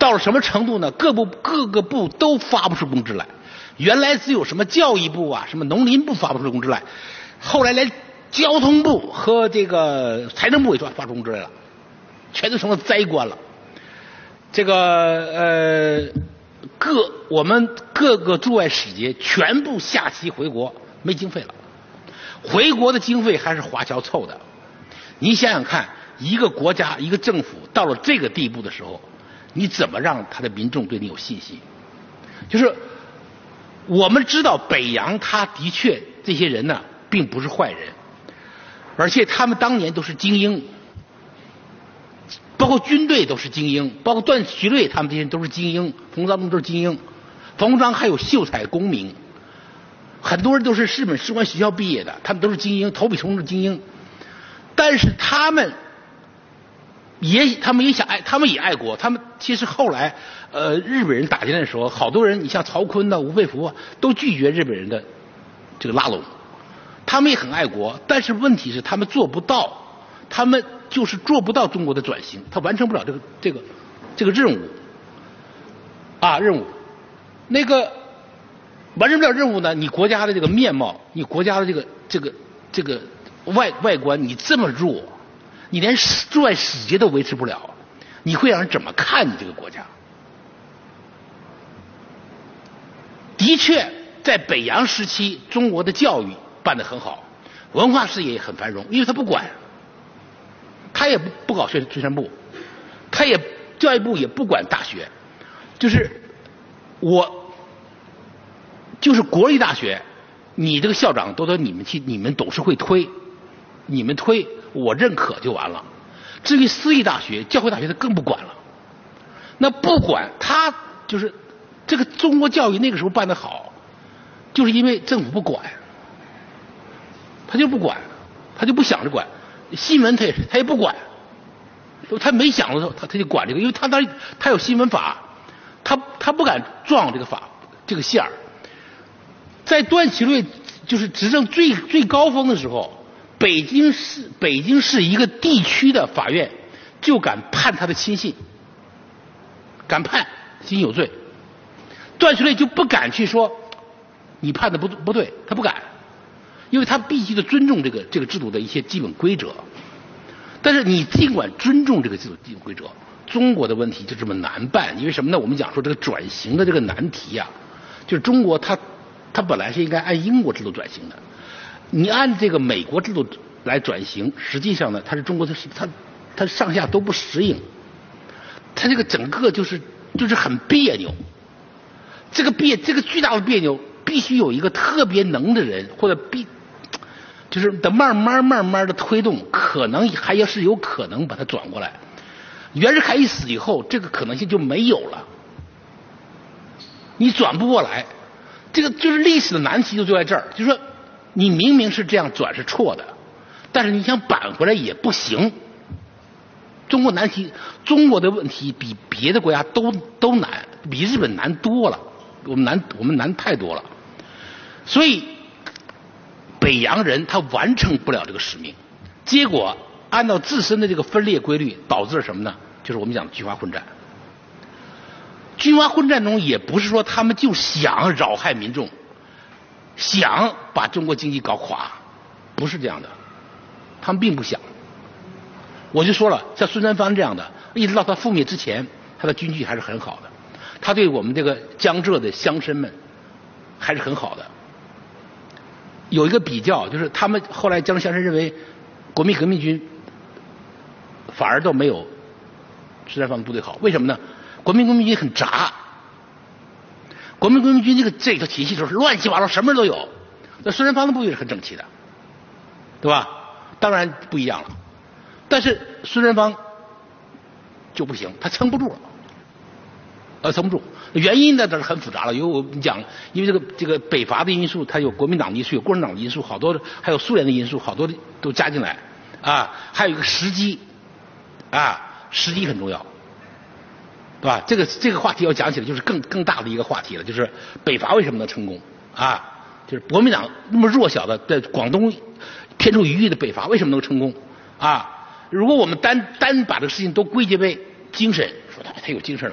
到了什么程度呢？各部各个部都发不出工资来。原来只有什么教育部啊、什么农林部发不出工资来，后来连交通部和这个财政部也发发出工资来了，全都成了灾官了。这个呃，各我们各个驻外使节全部下期回国，没经费了。回国的经费还是华侨凑的。你想想看，一个国家一个政府到了这个地步的时候，你怎么让他的民众对你有信心？就是我们知道北洋他的确这些人呢并不是坏人，而且他们当年都是精英，包括军队都是精英，包括段祺瑞他们这些人都是精英，冯章都是精英，冯章还有秀才功名，很多人都是日本士官学校毕业的，他们都是精英，投笔从是精英，但是他们也他们也想爱，他们也爱国。他们其实后来，呃，日本人打进来的时候，好多人，你像曹锟呐、吴佩孚啊，都拒绝日本人的这个拉拢。他们也很爱国，但是问题是他们做不到，他们就是做不到中国的转型，他完成不了这个这个这个任务啊任务。那个完成不了任务呢，你国家的这个面貌，你国家的这个这个这个外外观，你这么弱。你连驻外使节都维持不了，你会让人怎么看你这个国家？的确，在北洋时期，中国的教育办得很好，文化事业也很繁荣，因为他不管，他也不不搞宣宣传部，他也教育部也不管大学，就是我就是国立大学，你这个校长都得你们去，你们董事会推，你们推。我认可就完了。至于私立大学、教会大学，他更不管了。那不管他就是这个中国教育那个时候办得好，就是因为政府不管，他就不管，他就不想着管。新闻他也他也不管，他没想着他他就管这个，因为他他他有新闻法，他他不敢撞这个法这个线儿。在段祺瑞就是执政最最高峰的时候。北京市北京市一个地区的法院就敢判他的亲信，敢判亲信有罪，段祺瑞就不敢去说你判的不不对，他不敢，因为他必须得尊重这个这个制度的一些基本规则。但是你尽管尊重这个制度基本规则，中国的问题就这么难办，因为什么呢？我们讲说这个转型的这个难题呀、啊，就是中国它它本来是应该按英国制度转型的。你按这个美国制度来转型，实际上呢，它是中国的，它它上下都不适应，它这个整个就是就是很别扭。这个别这个巨大的别扭，必须有一个特别能的人，或者必就是得慢慢慢慢的推动，可能还要是有可能把它转过来。袁世凯一死以后，这个可能性就没有了，你转不过来。这个就是历史的难题就就在这儿，就是说。你明明是这样转是错的，但是你想扳回来也不行。中国难题，中国的问题比别的国家都都难，比日本难多了，我们难我们难太多了。所以北洋人他完成不了这个使命，结果按照自身的这个分裂规律，导致了什么呢？就是我们讲的军阀混战。军阀混战中也不是说他们就想扰害民众。想把中国经济搞垮，不是这样的，他们并不想。我就说了，像孙三藩这样的，一直到他覆灭之前，他的军纪还是很好的，他对我们这个江浙的乡绅们还是很好的。有一个比较，就是他们后来江浙乡绅认为，国民革命军反而都没有孙三藩的部队好，为什么呢？国民革命军很杂。国民革命军这个这个体系就是乱七八糟，什么人都有。那孙三藩的部队是很整齐的，对吧？当然不一样了。但是孙三藩就不行，他撑不住了，呃，撑不住。原因呢，这是很复杂了。因为我们讲，因为这个这个北伐的因素，它有国民党的因素，有共产党的因素，好多还有苏联的因素，好多都加进来啊。还有一个时机啊，时机很重要。对吧？这个这个话题要讲起来，就是更更大的一个话题了，就是北伐为什么能成功啊？就是国民党那么弱小的，在广东偏处一隅的北伐为什么能成功啊？如果我们单单把这个事情都归结为精神，说他他有精神了，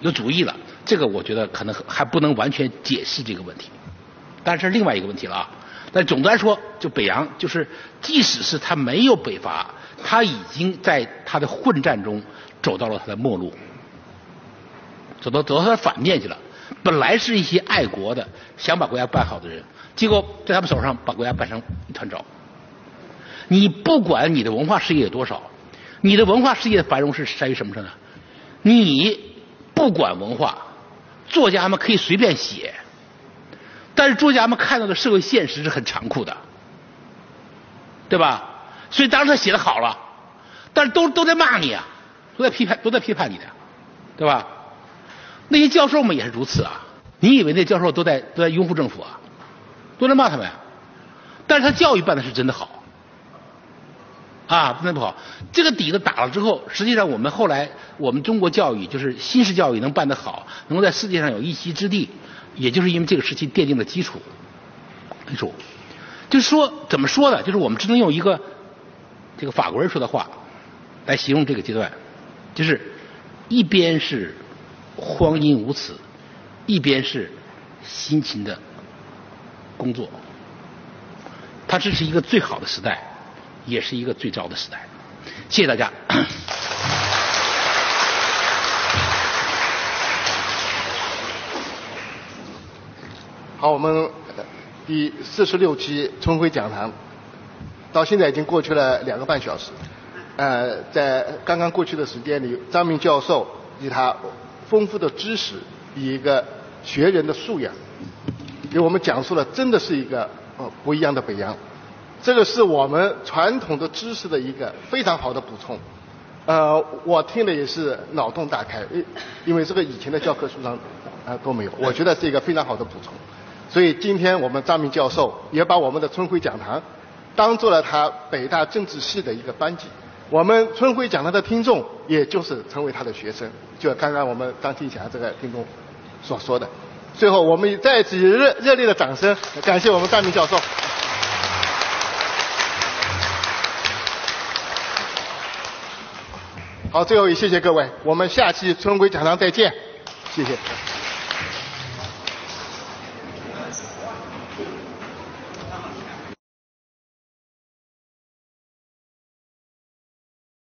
有主意了，这个我觉得可能还不能完全解释这个问题，但是另外一个问题了啊。但总的来说，就北洋就是，即使是他没有北伐，他已经在他的混战中走到了他的末路，走到走到他的反面去了。本来是一些爱国的、想把国家办好的人，结果在他们手上把国家办成一团糟。你不管你的文化事业有多少，你的文化事业的繁荣是在于什么上呢？你不管文化，作家们可以随便写，但是作家们看到的社会现实是很残酷的，对吧？所以当时他写的好了，但是都都在骂你啊，都在批判，都在批判你的，对吧？那些教授们也是如此啊！你以为那教授都在都在拥护政府啊？都在骂他们呀？但是他教育办的是真的好，啊，真的不好。这个底子打了之后，实际上我们后来我们中国教育就是新式教育能办得好，能够在世界上有一席之地，也就是因为这个时期奠定了基础。基础，就是说怎么说呢？就是我们只能用一个这个法国人说的话来形容这个阶段，就是一边是荒淫无耻，一边是辛勤的工作。它这是一个最好的时代，也是一个最糟的时代。谢谢大家。
好，我们第四十六期春晖讲堂到现在已经过去了两个半小时。呃，在刚刚过去的时间里，张明教授以他丰富的知识，以一个学人的素养，给我们讲述了真的是一个呃不一样的北洋。这个是我们传统的知识的一个非常好的补充。呃，我听了也是脑洞大开，因为这个以前的教科书上啊、呃、都没有，我觉得是一个非常好的补充。所以今天我们张明教授也把我们的春晖讲堂当做了他北大政治系的一个班级。我们春晖讲堂的听众也就是成为他的学生，就刚刚我们张庆霞这个听众所说的。最后我们再次热热烈的掌声感谢我们张明教授。好，最后也谢谢各位，我们下期春晖讲堂再见，谢谢。